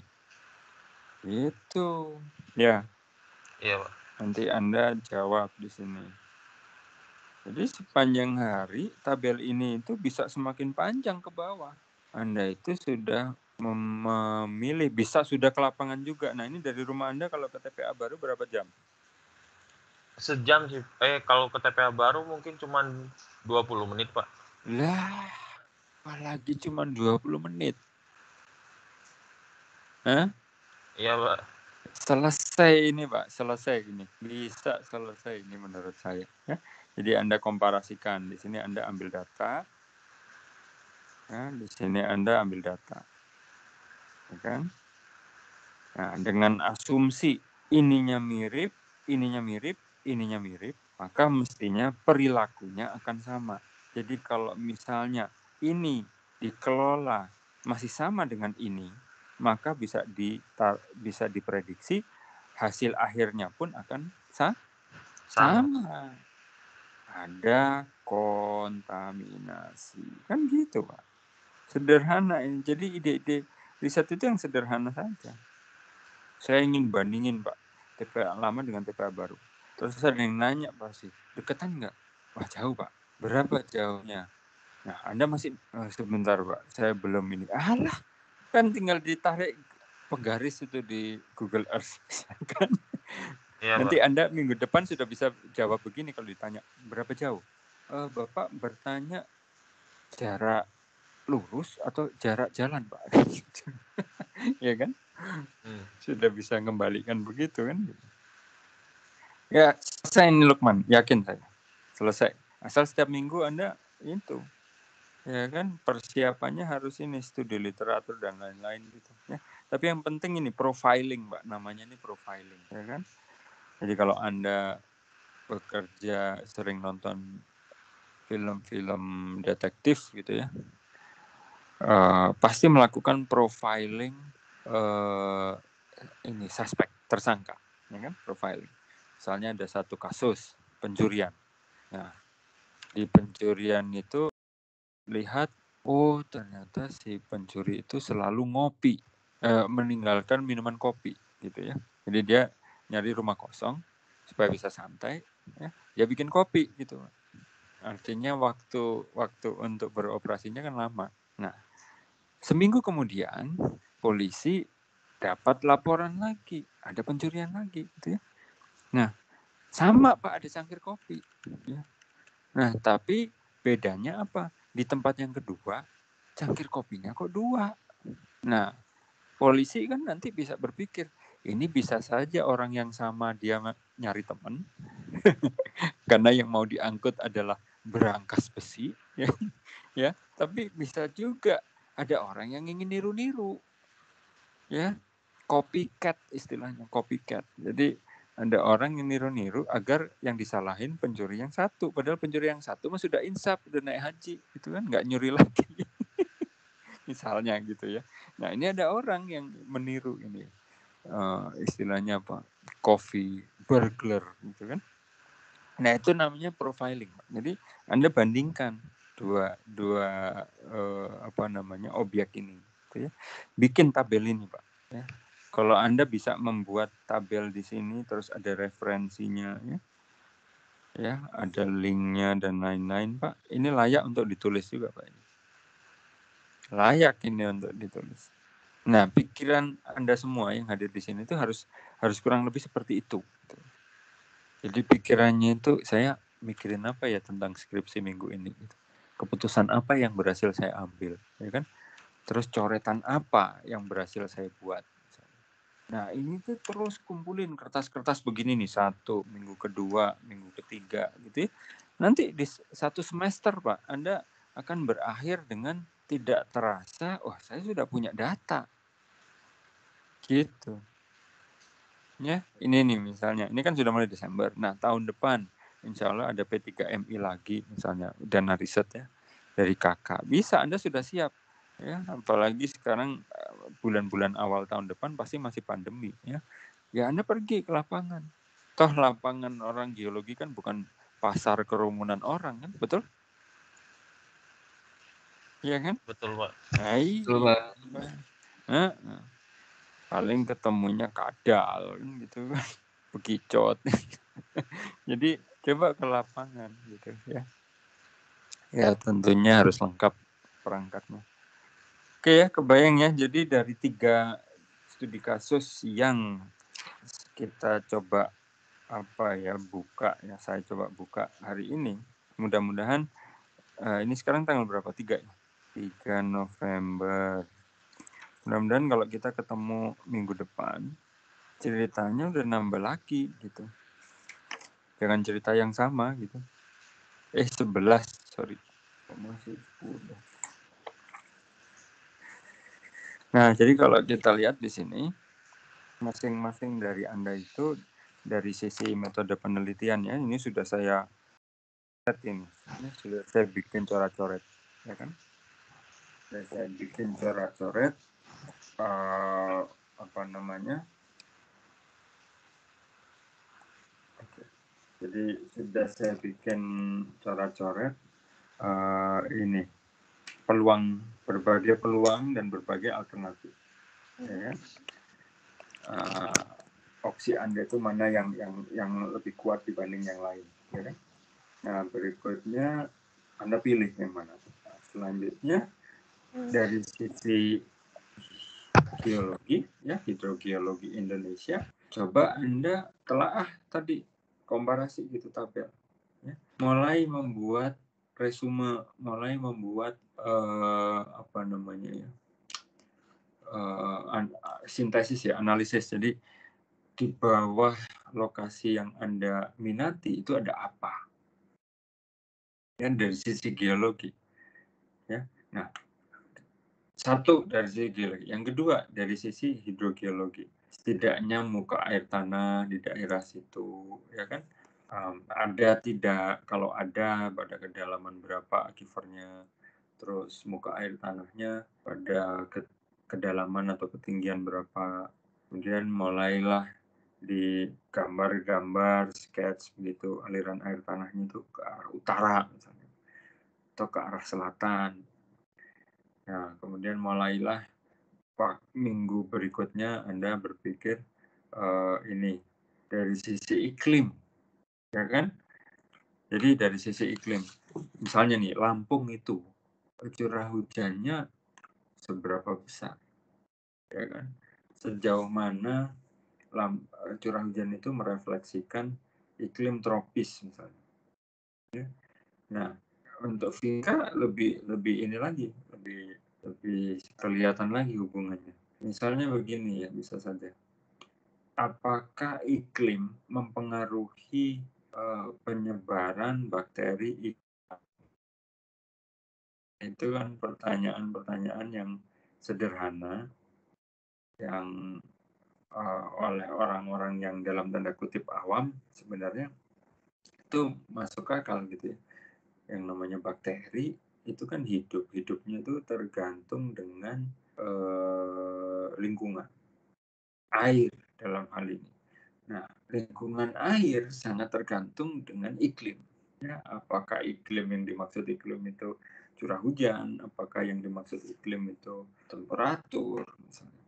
Itu. Ya. Iya, Pak. Nanti Anda jawab di sini. Jadi sepanjang hari tabel ini itu bisa semakin panjang ke bawah. Anda itu sudah memilih, bisa sudah ke lapangan juga. Nah ini dari rumah Anda kalau ke T P A baru berapa jam? Sejam sih. Eh kalau ke T P A baru mungkin cuma dua puluh menit, Pak. Lah, apalagi cuma dua puluh menit. Hah? Iya, Pak. Selesai ini, Pak. Selesai ini. Bisa selesai ini menurut saya. Ya. Jadi Anda komparasikan. Di sini Anda ambil data. Ya, di sini Anda ambil data. Ya kan? Nah, dengan asumsi ininya mirip, ininya mirip, ininya mirip, maka mestinya perilakunya akan sama. Jadi kalau misalnya ini dikelola masih sama dengan ini, maka bisa di bisa diprediksi hasil akhirnya pun akan sa Sama. sama. Ada kontaminasi. Kan gitu, Pak. Sederhana ini. Jadi ide-ide riset itu yang sederhana saja. Saya ingin bandingin, Pak, T P A lama dengan T P A baru. Terus ada yang nanya pasti, deketan nggak? Wah, jauh, Pak. Berapa jauhnya? Nah, Anda masih, oh, sebentar, Pak, saya belum ini. Alah, kan tinggal ditarik penggaris itu di Google Earth. Kan? Iya, Nanti Pak. Anda minggu depan sudah bisa jawab begini kalau ditanya, berapa jauh? E, Bapak bertanya jarak lurus atau jarak jalan, Pak? Ya kan? Hmm. Sudah bisa kembalikan begitu kan? Ya, selesai ini Lukman, yakin saya. Selesai. Asal setiap minggu Anda itu. Ya kan, persiapannya harus ini studi literatur dan lain-lain gitu ya. Tapi yang penting ini profiling, Mbak. Namanya ini profiling, ya kan? Jadi kalau Anda bekerja sering nonton film-film detektif gitu ya. Uh, pasti melakukan profiling uh, ini suspek, tersangka, ya kan? Profiling. Misalnya ada satu kasus pencurian. Nah, di pencurian itu lihat, oh ternyata si pencuri itu selalu ngopi, eh, meninggalkan minuman kopi, gitu ya. Jadi dia nyari rumah kosong supaya bisa santai, ya, dia bikin kopi, gitu. Artinya waktu waktu untuk beroperasinya kan lama. Nah, seminggu kemudian polisi dapat laporan lagi, ada pencurian lagi, gitu ya. Nah, sama Pak, ada cangkir kopi. Ya. Nah, tapi bedanya apa? Di tempat yang kedua, cangkir kopinya kok dua. Nah, polisi kan nanti bisa berpikir, ini bisa saja orang yang sama dia nyari teman, karena yang mau diangkut adalah berangkas besi, ya, ya. Tapi bisa juga ada orang yang ingin niru-niru, ya, copycat istilahnya, copycat. Jadi ada orang yang niru-niru agar yang disalahin pencuri yang satu, padahal pencuri yang satu mah sudah insaf, udah naik haji, itu kan nggak nyuri lagi. Misalnya gitu ya. Nah ini ada orang yang meniru ini, uh, istilahnya apa, coffee burglar gitu kan. Nah itu namanya profiling. Jadi Anda bandingkan dua dua uh, apa namanya objek ini, gitu ya. Bikin tabel ini Pak. Ya. Kalau Anda bisa membuat tabel di sini, terus ada referensinya, ya, ya, ada linknya dan lain-lain, Pak. Ini layak untuk ditulis juga, Pak. Layak ini untuk ditulis. Nah, pikiran Anda semua yang hadir di sini itu harus harus kurang lebih seperti itu. Jadi pikirannya itu saya mikirin apa ya tentang skripsi minggu ini. Keputusan apa yang berhasil saya ambil, ya kan? Terus coretan apa yang berhasil saya buat. Nah ini tuh terus kumpulin kertas-kertas begini nih, satu, minggu kedua, minggu ketiga gitu ya. Nanti di satu semester Pak, Anda akan berakhir dengan tidak terasa, wah saya sudah punya data. Gitu. Ya, ini nih misalnya, ini kan sudah mulai Desember. Nah tahun depan insya Allah ada P tiga M I lagi misalnya, dana riset ya, dari kakak. Bisa, Anda sudah siap. Ya, apalagi sekarang bulan-bulan awal tahun depan pasti masih pandemi ya. Ya Anda pergi ke lapangan. Toh lapangan orang geologi kan bukan pasar kerumunan orang kan, betul? Iya kan? Betul, Pak. Nah, Betul, Pak. nah, nah. Paling ketemunya kadal kan gitu kan. Bekicot. Jadi coba ke lapangan gitu ya. Ya tentunya harus lengkap perangkatnya. Oke ya, kebayang ya. Jadi dari tiga studi kasus yang kita coba apa ya buka ya saya coba buka hari ini. Mudah-mudahan uh, ini sekarang tanggal berapa? tiga ya? tiga November. Mudah-mudahan kalau kita ketemu minggu depan ceritanya udah nambah lagi gitu. Jangan cerita yang sama gitu. Eh sebelas, sorry. Masih sepuluh. Nah, jadi kalau kita lihat di sini masing-masing dari Anda itu dari sisi metode penelitian ya, ini sudah saya set ini. Ini sudah saya bikin coret-coret, ya kan? Sudah saya bikin coret-coret uh, apa namanya? Oke. Jadi sudah saya bikin coret-coret uh, ini peluang berbagai peluang dan berbagai alternatif, ya kan? Uh, opsi Anda itu mana yang yang yang lebih kuat dibanding yang lain, ya kan? Nah, berikutnya Anda pilih yang mana. Nah, selanjutnya dari sisi geologi, ya hidrogeologi Indonesia, coba Anda telaah tadi komparasi gitu tabel, ya. Mulai membuat resume, mulai membuat uh, apa namanya ya uh, an- sintesis ya analisis. Jadi di bawah lokasi yang Anda minati itu ada apa? Ya, dari sisi geologi, ya. Nah, satu dari sisi geologi, yang kedua dari sisi hidrogeologi. Setidaknya muka air tanah di daerah situ, ya kan? Um, ada tidak? Kalau ada, pada kedalaman berapa akifernya? Terus muka air tanahnya pada ke kedalaman atau ketinggian berapa? Kemudian mulailah di gambar-gambar, sketch begitu aliran air tanahnya itu ke arah utara misalnya, atau ke arah selatan. Nah, kemudian mulailah Pak minggu berikutnya Anda berpikir uh, ini dari sisi iklim, ya kan? Jadi dari sisi iklim, misalnya nih Lampung itu curah hujannya seberapa besar, ya kan? Sejauh mana lam, curah hujan itu merefleksikan iklim tropis misalnya. Ya. Nah, untuk Vika lebih lebih ini lagi, lebih lebih kelihatan lagi hubungannya. Misalnya begini ya, bisa saja. Apakah iklim mempengaruhi uh, penyebaran bakteri? Itu kan pertanyaan-pertanyaan yang sederhana yang uh, oleh orang-orang yang dalam tanda kutip awam sebenarnya itu masuk akal gitu ya. Yang namanya bakteri itu kan hidup, hidupnya itu tergantung dengan uh, lingkungan, air dalam hal ini. Nah, lingkungan air sangat tergantung dengan iklim. Ya, apakah iklim yang dimaksud iklim itu curah hujan, apakah yang dimaksud iklim itu temperatur, misalnya.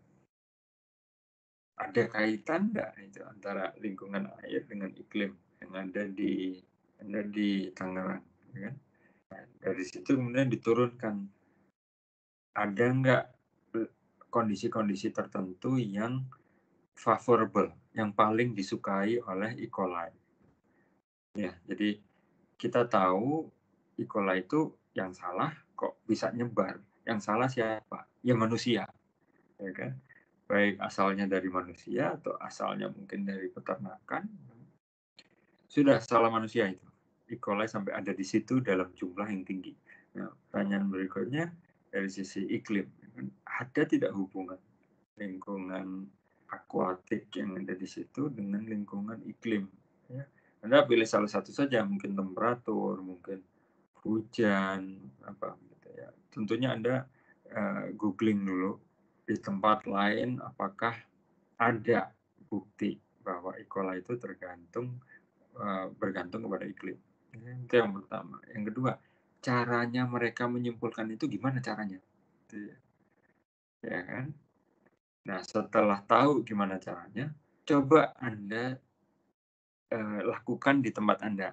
Ada kaitan nggak itu antara lingkungan air dengan iklim yang ada di ada di Tangerang, ya kan? Nah, dari situ kemudian diturunkan ada nggak kondisi-kondisi tertentu yang favorable, yang paling disukai oleh E. coli. Ya, jadi kita tahu E. coli itu yang salah kok bisa nyebar. Yang salah siapa? Ya manusia, ya kan? Baik asalnya dari manusia atau asalnya mungkin dari peternakan. Sudah salah manusia itu. E. coli sampai ada di situ dalam jumlah yang tinggi. Nah, pertanyaan berikutnya dari sisi iklim, ada tidak hubungan lingkungan akuatik yang ada di situ dengan lingkungan iklim? Ya. Anda pilih salah satu saja, mungkin temperatur, mungkin hujan, apa gitu ya. Tentunya Anda uh, googling dulu di tempat lain apakah ada bukti bahwa E. coli itu tergantung uh, bergantung kepada iklim. Itu yang pertama. Yang kedua, caranya mereka menyimpulkan itu gimana caranya? Gitu ya. Ya kan? Nah, setelah tahu gimana caranya, coba Anda eh, lakukan di tempat Anda.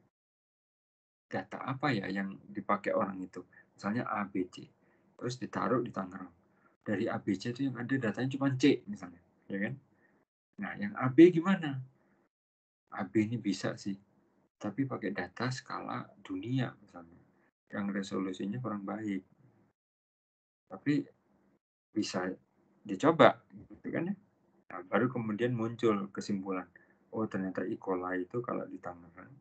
Data apa ya yang dipakai orang itu? Misalnya A, B, C. Terus ditaruh di Tangerang. Dari A, B, C itu yang ada datanya cuma C misalnya. Ya kan? Nah, yang A, B gimana? A B ini bisa sih, tapi pakai data skala dunia misalnya, yang resolusinya kurang baik. Tapi bisa dicoba, gitu kan ya. Nah, baru kemudian muncul kesimpulan, oh ternyata E. coli itu kalau di Tangerang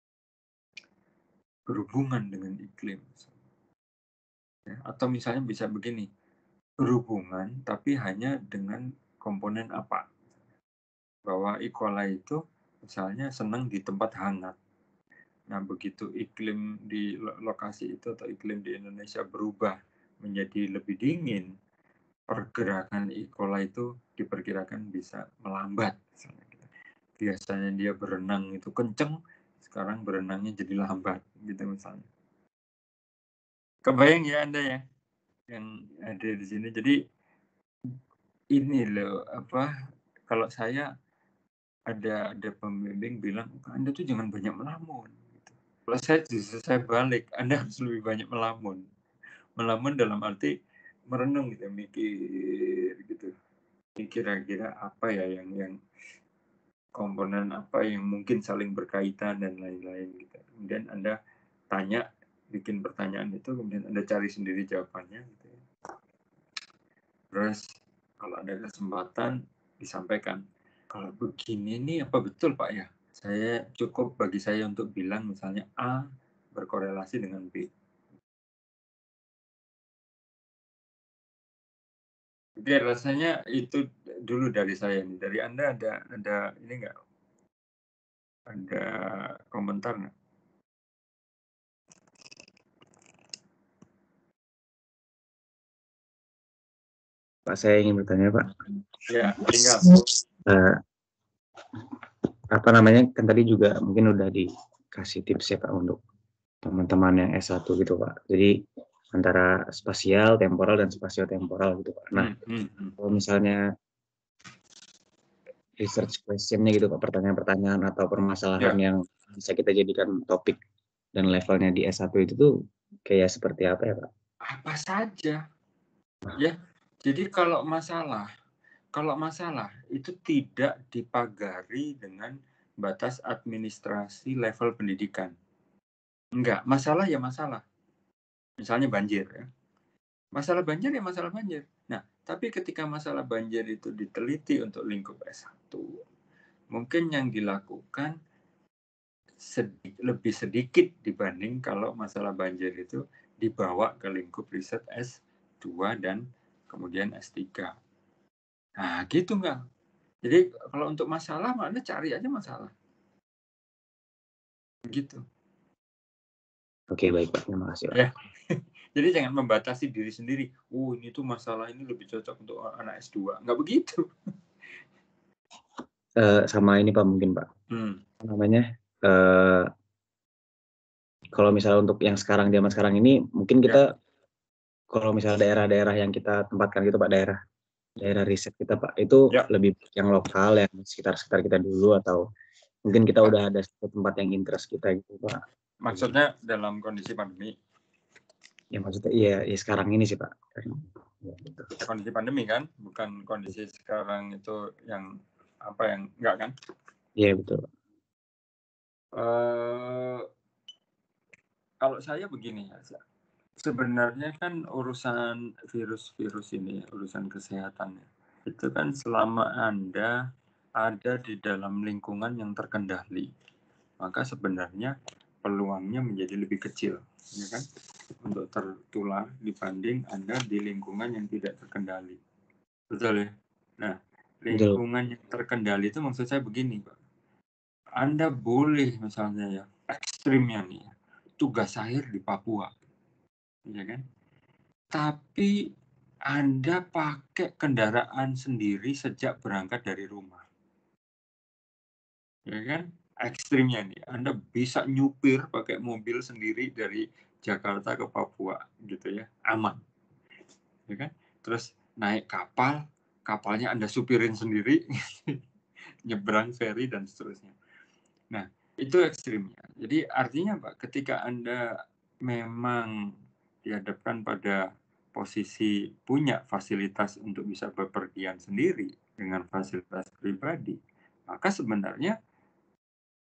berhubungan dengan iklim. Ya, atau misalnya bisa begini, berhubungan tapi hanya dengan komponen apa. Bahwa E. coli itu misalnya senang di tempat hangat. Nah, begitu iklim di lokasi itu atau iklim di Indonesia berubah menjadi lebih dingin, pergerakan E. coli itu diperkirakan bisa melambat. Biasanya dia berenang itu kenceng, sekarang berenangnya jadi lambat, gitu misalnya. Kebayang ya Anda ya, yang ada di sini. Jadi ini loh, apa, kalau saya ada ada pembimbing bilang, Anda tuh jangan banyak melamun. Gitu. Kalau saya justru saya balik, Anda harus lebih banyak melamun. Melamun dalam arti merenung gitu, mikir gitu. Kira-kira apa ya yang yang komponen apa yang mungkin saling berkaitan dan lain-lain gitu. Kemudian Anda tanya, bikin pertanyaan itu, kemudian Anda cari sendiri jawabannya gitu ya. Terus kalau ada kesempatan disampaikan, kalau begini nih apa betul Pak ya? Saya cukup bagi saya untuk bilang misalnya A berkorelasi dengan B. Jadi rasanya itu dulu dari saya nih. Dari Anda ada ada ini enggak? Ada komentar enggak? Pak, saya ingin bertanya, Pak. Ya, tinggal. Uh, apa namanya, kan tadi juga mungkin udah dikasih tips ya Pak untuk teman-teman yang S satu gitu Pak. Jadi antara spasial, temporal, dan spasio-temporal gitu Pak. Nah, hmm, hmm, kalau misalnya research question-nya gitu Pak, pertanyaan-pertanyaan atau permasalahan Ya. yang bisa kita jadikan topik dan levelnya di S satu itu tuh kayak seperti apa ya Pak? Apa saja. Ya, jadi kalau masalah, kalau masalah itu tidak dipagari dengan batas administrasi level pendidikan. Enggak, masalah ya masalah. Misalnya banjir ya. Masalah banjir ya masalah banjir. Nah, tapi ketika masalah banjir itu diteliti untuk lingkup S satu, mungkin yang dilakukan sedikit, lebih sedikit dibanding kalau masalah banjir itu dibawa ke lingkup riset S dua dan kemudian S tiga. Nah, gitu enggak. Jadi kalau untuk masalah, Anda cari aja masalah. Gitu. Oke, baik Pak. Terima kasih Pak. Ya. Jadi jangan membatasi diri sendiri. Oh, ini tuh masalah ini lebih cocok untuk anak S dua. Enggak begitu. Uh, sama ini Pak mungkin Pak. Hmm. Apa namanya? Uh, kalau misalnya untuk yang sekarang, zaman sekarang ini, mungkin kita, ya. Kalau misalnya daerah-daerah yang kita tempatkan gitu Pak, daerah daerah riset kita Pak, itu ya. Lebih yang lokal, yang sekitar-sekitar kita dulu, atau mungkin kita udah ada satu tempat yang interest kita gitu Pak. Maksudnya dalam kondisi pandemi? Ya maksudnya iya, ya sekarang ini sih Pak. Ya, gitu. Kondisi pandemi kan, bukan kondisi sekarang itu yang apa yang enggak kan? Iya betul. Uh, kalau saya begini ya, sebenarnya kan urusan virus-virus ini, urusan kesehatan ya, itu kan selama Anda ada di dalam lingkungan yang terkendali, maka sebenarnya peluangnya menjadi lebih kecil, ya kan, untuk tertular dibanding Anda di lingkungan yang tidak terkendali. Betul ya? Nah, lingkungan yang terkendali itu maksud saya begini, Pak. Anda boleh misalnya ya, ekstrimnya nih, tugas akhir di Papua, ya kan? Tapi Anda pakai kendaraan sendiri sejak berangkat dari rumah. Ya kan? Ekstrimnya nih, Anda bisa nyupir pakai mobil sendiri dari Jakarta ke Papua gitu ya, aman. Ya kan? Terus naik kapal, kapalnya Anda supirin sendiri, nyebrang feri dan seterusnya. Nah, itu ekstrimnya. Jadi artinya Pak, ketika Anda memang dihadapkan pada posisi punya fasilitas untuk bisa bepergian sendiri dengan fasilitas pribadi, maka sebenarnya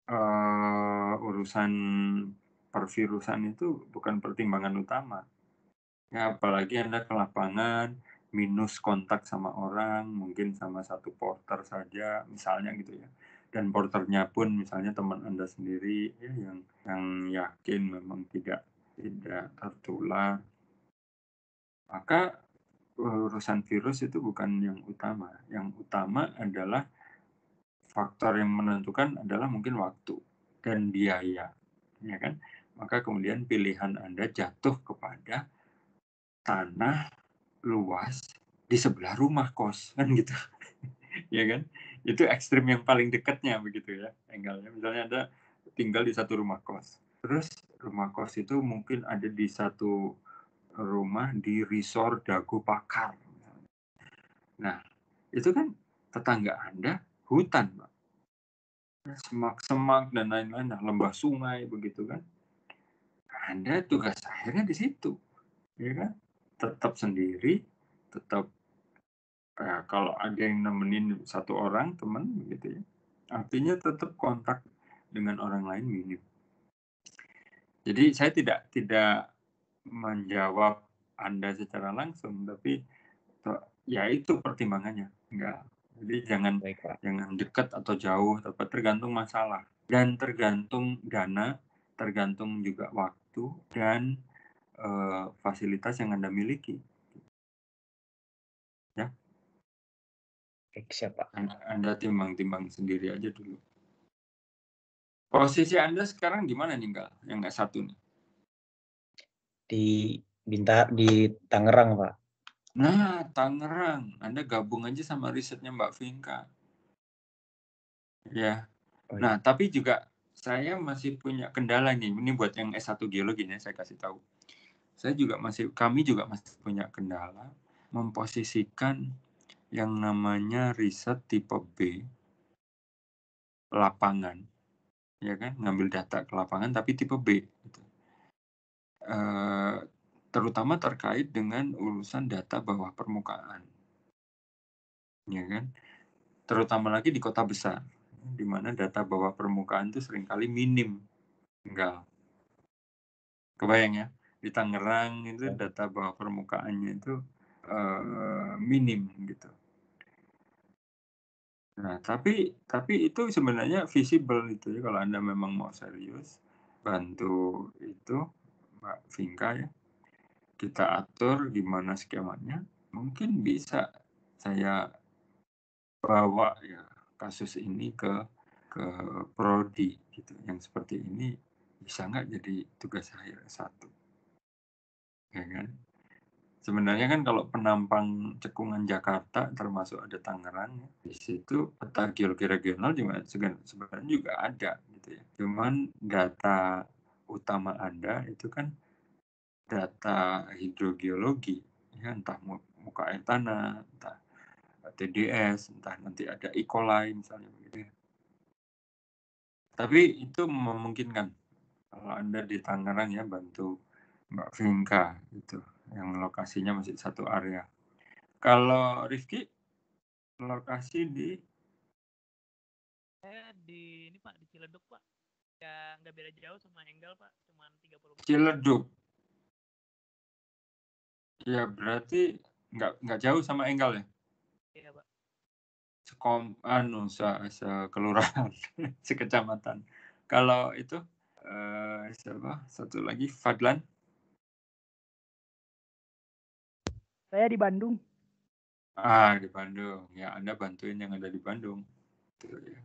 uh, urusan pervirusan itu bukan pertimbangan utama. Ya, apalagi Anda ke lapangan, minus kontak sama orang, mungkin sama satu porter saja, misalnya gitu ya. Dan porternya pun misalnya teman Anda sendiri ya, yang yang yakin memang tidak tidak tertular. Maka urusan virus itu bukan yang utama. Yang utama adalah faktor yang menentukan adalah mungkin waktu dan biaya, ya kan? Maka kemudian pilihan Anda jatuh kepada tanah luas di sebelah rumah kos, kan gitu. Ya kan? Itu ekstrim yang paling dekatnya begitu ya, Enggalnya. Misalnya Anda tinggal di satu rumah kos. Terus rumah kos itu mungkin ada di satu rumah di resort Dago Pakar. Nah, itu kan tetangga Anda hutan, Pak. Semak-semak dan lain-lain, nah, lembah sungai begitu kan. Anda tugas akhirnya di situ, ya kan? Tetap sendiri, tetap ya, kalau ada yang nemenin satu orang teman begitu ya, artinya tetap kontak dengan orang lain minim. Jadi saya tidak tidak menjawab Anda secara langsung, tapi ya itu pertimbangannya, enggak. Jadi jangan Baik, Pak. jangan dekat atau jauh, tapi tergantung masalah dan tergantung dana, tergantung juga waktu dan uh, fasilitas yang Anda miliki. Ya. Siap, Pak. Anda timbang-timbang sendiri aja dulu. Posisi Anda sekarang di mana nih, enggak? Yang S satu nih? Di Bintar di Tangerang, Pak. Nah, Tangerang. Anda gabung aja sama risetnya Mbak Vinka. Ya. Nah, tapi juga saya masih punya kendala nih. Ini buat yang S satu geologi nih, saya kasih tahu. Saya juga masih, kami juga masih punya kendala memposisikan yang namanya riset tipe B lapangan, ya kan, ngambil data ke lapangan tapi tipe B, gitu. Uh, terutama terkait dengan urusan data bawah permukaan, ya kan, terutama lagi di kota besar, di mana data bawah permukaan itu seringkali minim, enggak. Kebayang ya, di Tangerang itu data bawah permukaannya itu uh, minim gitu. Nah, tapi tapi itu sebenarnya visible itu ya, kalau Anda memang mau serius, bantu itu Mbak Vinka ya, kita atur gimana skemanya, mungkin bisa saya bawa ya kasus ini ke ke prodi gitu, yang seperti ini bisa nggak jadi tugas akhir S satu, ya kan? Sebenarnya kan kalau penampang cekungan Jakarta termasuk ada Tangerang, di situ peta geologi regional juga sebenarnya juga ada gitu ya. Cuman data utama Anda itu kan data hidrogeologi, ya, entah muka air tanah, entah T D S, entah nanti ada E. coli misalnya begitu ya. Tapi itu memungkinkan kalau Anda di Tangerang ya, bantu Mbak Vinka gitu, yang lokasinya masih satu area. Kalau Rifki lokasi di saya di ini Pak, di Ciledug Pak. Ya nggak beda jauh sama Enggal Pak, cuma tiga puluh menit. Ciledug. Ya berarti nggak nggak jauh sama Enggal ya? Iya Pak. Sekom anu se sekelurahan, sekecamatan. Kalau itu uh, siapa? Satu lagi Fadlan. Saya di Bandung. Ah, di Bandung. Ya, Anda bantuin yang ada di Bandung. Tuh, ya.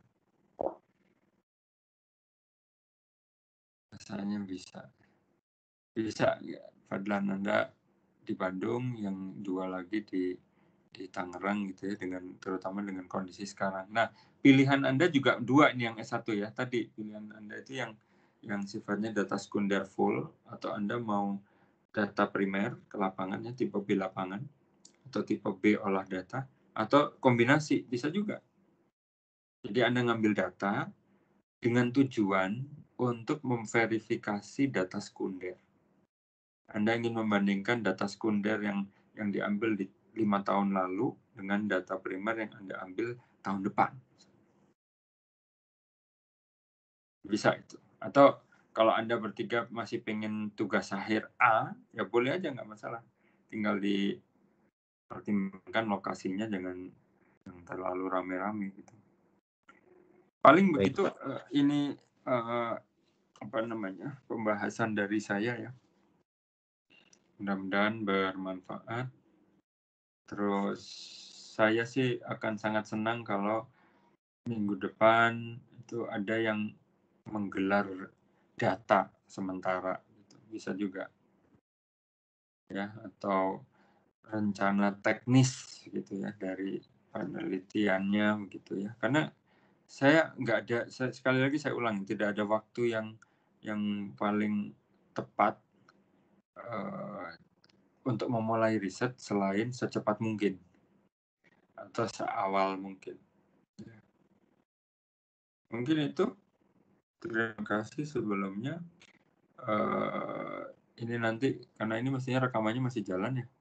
Rasanya bisa. Bisa ya, Fadlan, Anda di Bandung, yang dua lagi di di Tangerang gitu ya, dengan terutama dengan kondisi sekarang. Nah, pilihan Anda juga dua ini yang S satu ya. Tadi pilihan Anda itu yang yang sifatnya data sekunder full, atau Anda mau data primer ke lapangannya tipe B lapangan, atau tipe B olah data, atau kombinasi bisa juga. Jadi Anda ngambil data dengan tujuan untuk memverifikasi data sekunder. Anda ingin membandingkan data sekunder yang yang diambil di lima tahun lalu dengan data primer yang Anda ambil tahun depan. Bisa itu. Atau kalau Anda bertiga masih pengen tugas akhir A, ya boleh aja, nggak masalah. Tinggal dipertimbangkan lokasinya jangan yang terlalu rame-rame gitu. Paling Baik, begitu, uh, ini uh, apa namanya pembahasan dari saya ya. Mudah-mudahan bermanfaat. Terus saya sih akan sangat senang kalau minggu depan itu ada yang menggelar data sementara, gitu. Bisa juga ya, atau rencana teknis gitu ya dari penelitiannya begitu ya. Karena saya nggak ada, saya, sekali lagi saya ulang, tidak ada waktu yang yang paling tepat uh, untuk memulai riset selain secepat mungkin atau seawal mungkin. Mungkin itu. Terima kasih sebelumnya. Uh, ini nanti karena ini mestinya rekamannya masih jalan ya.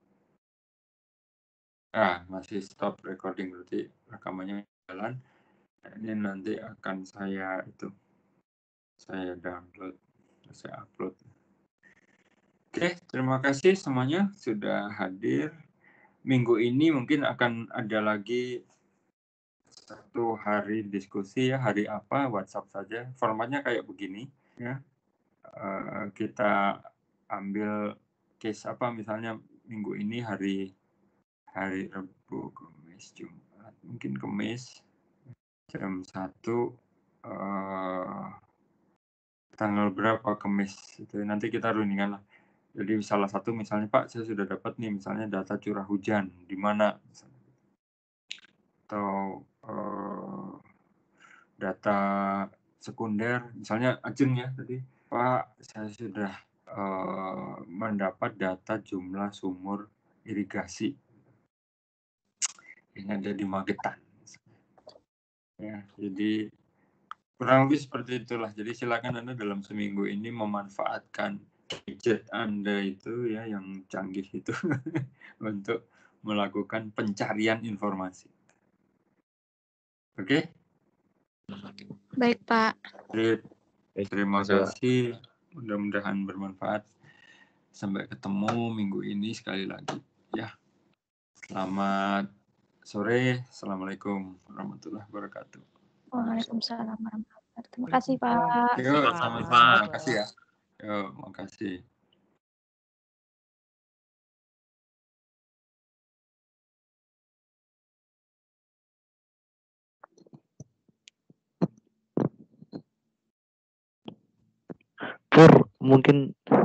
Ah, masih stop recording, berarti rekamannya jalan. Ini nanti akan saya itu saya download, saya upload. Oke, terima kasih semuanya sudah hadir. Minggu ini mungkin akan ada lagi satu hari diskusi ya, hari apa, WhatsApp saja. Formatnya kayak begini ya. Uh, kita ambil case apa, misalnya minggu ini hari hari Rabu, Kamis, Jumat, mungkin Kamis jam satu, uh, tanggal berapa Kamis itu nanti kita rundingan lah. Jadi salah satu misalnya, Pak, saya sudah dapat nih misalnya data curah hujan di mana misalnya. Atau uh, data sekunder misalnya Ajeng ya tadi, Pak, saya sudah uh, mendapat data jumlah sumur irigasi yang ada di Magetan ya. Jadi kurang lebih seperti itulah. Jadi silakan Anda dalam seminggu ini memanfaatkan gadget Anda itu ya yang canggih itu untuk melakukan pencarian informasi. Oke? Baik, Pak. Jadi, baik. terima Terima kasih, Pak. kasih. Mudah-mudahan bermanfaat. Sampai ketemu minggu ini sekali lagi ya. Selamat sore. Assalamualaikum warahmatullahi wabarakatuh. Waalaikumsalam warahmatullahi wabarakatuh. Terima kasih, Pak. Yuk, Sama-sama, sama-sama. Pak. Terima kasih ya. Yuk, makasih. Pur, mungkin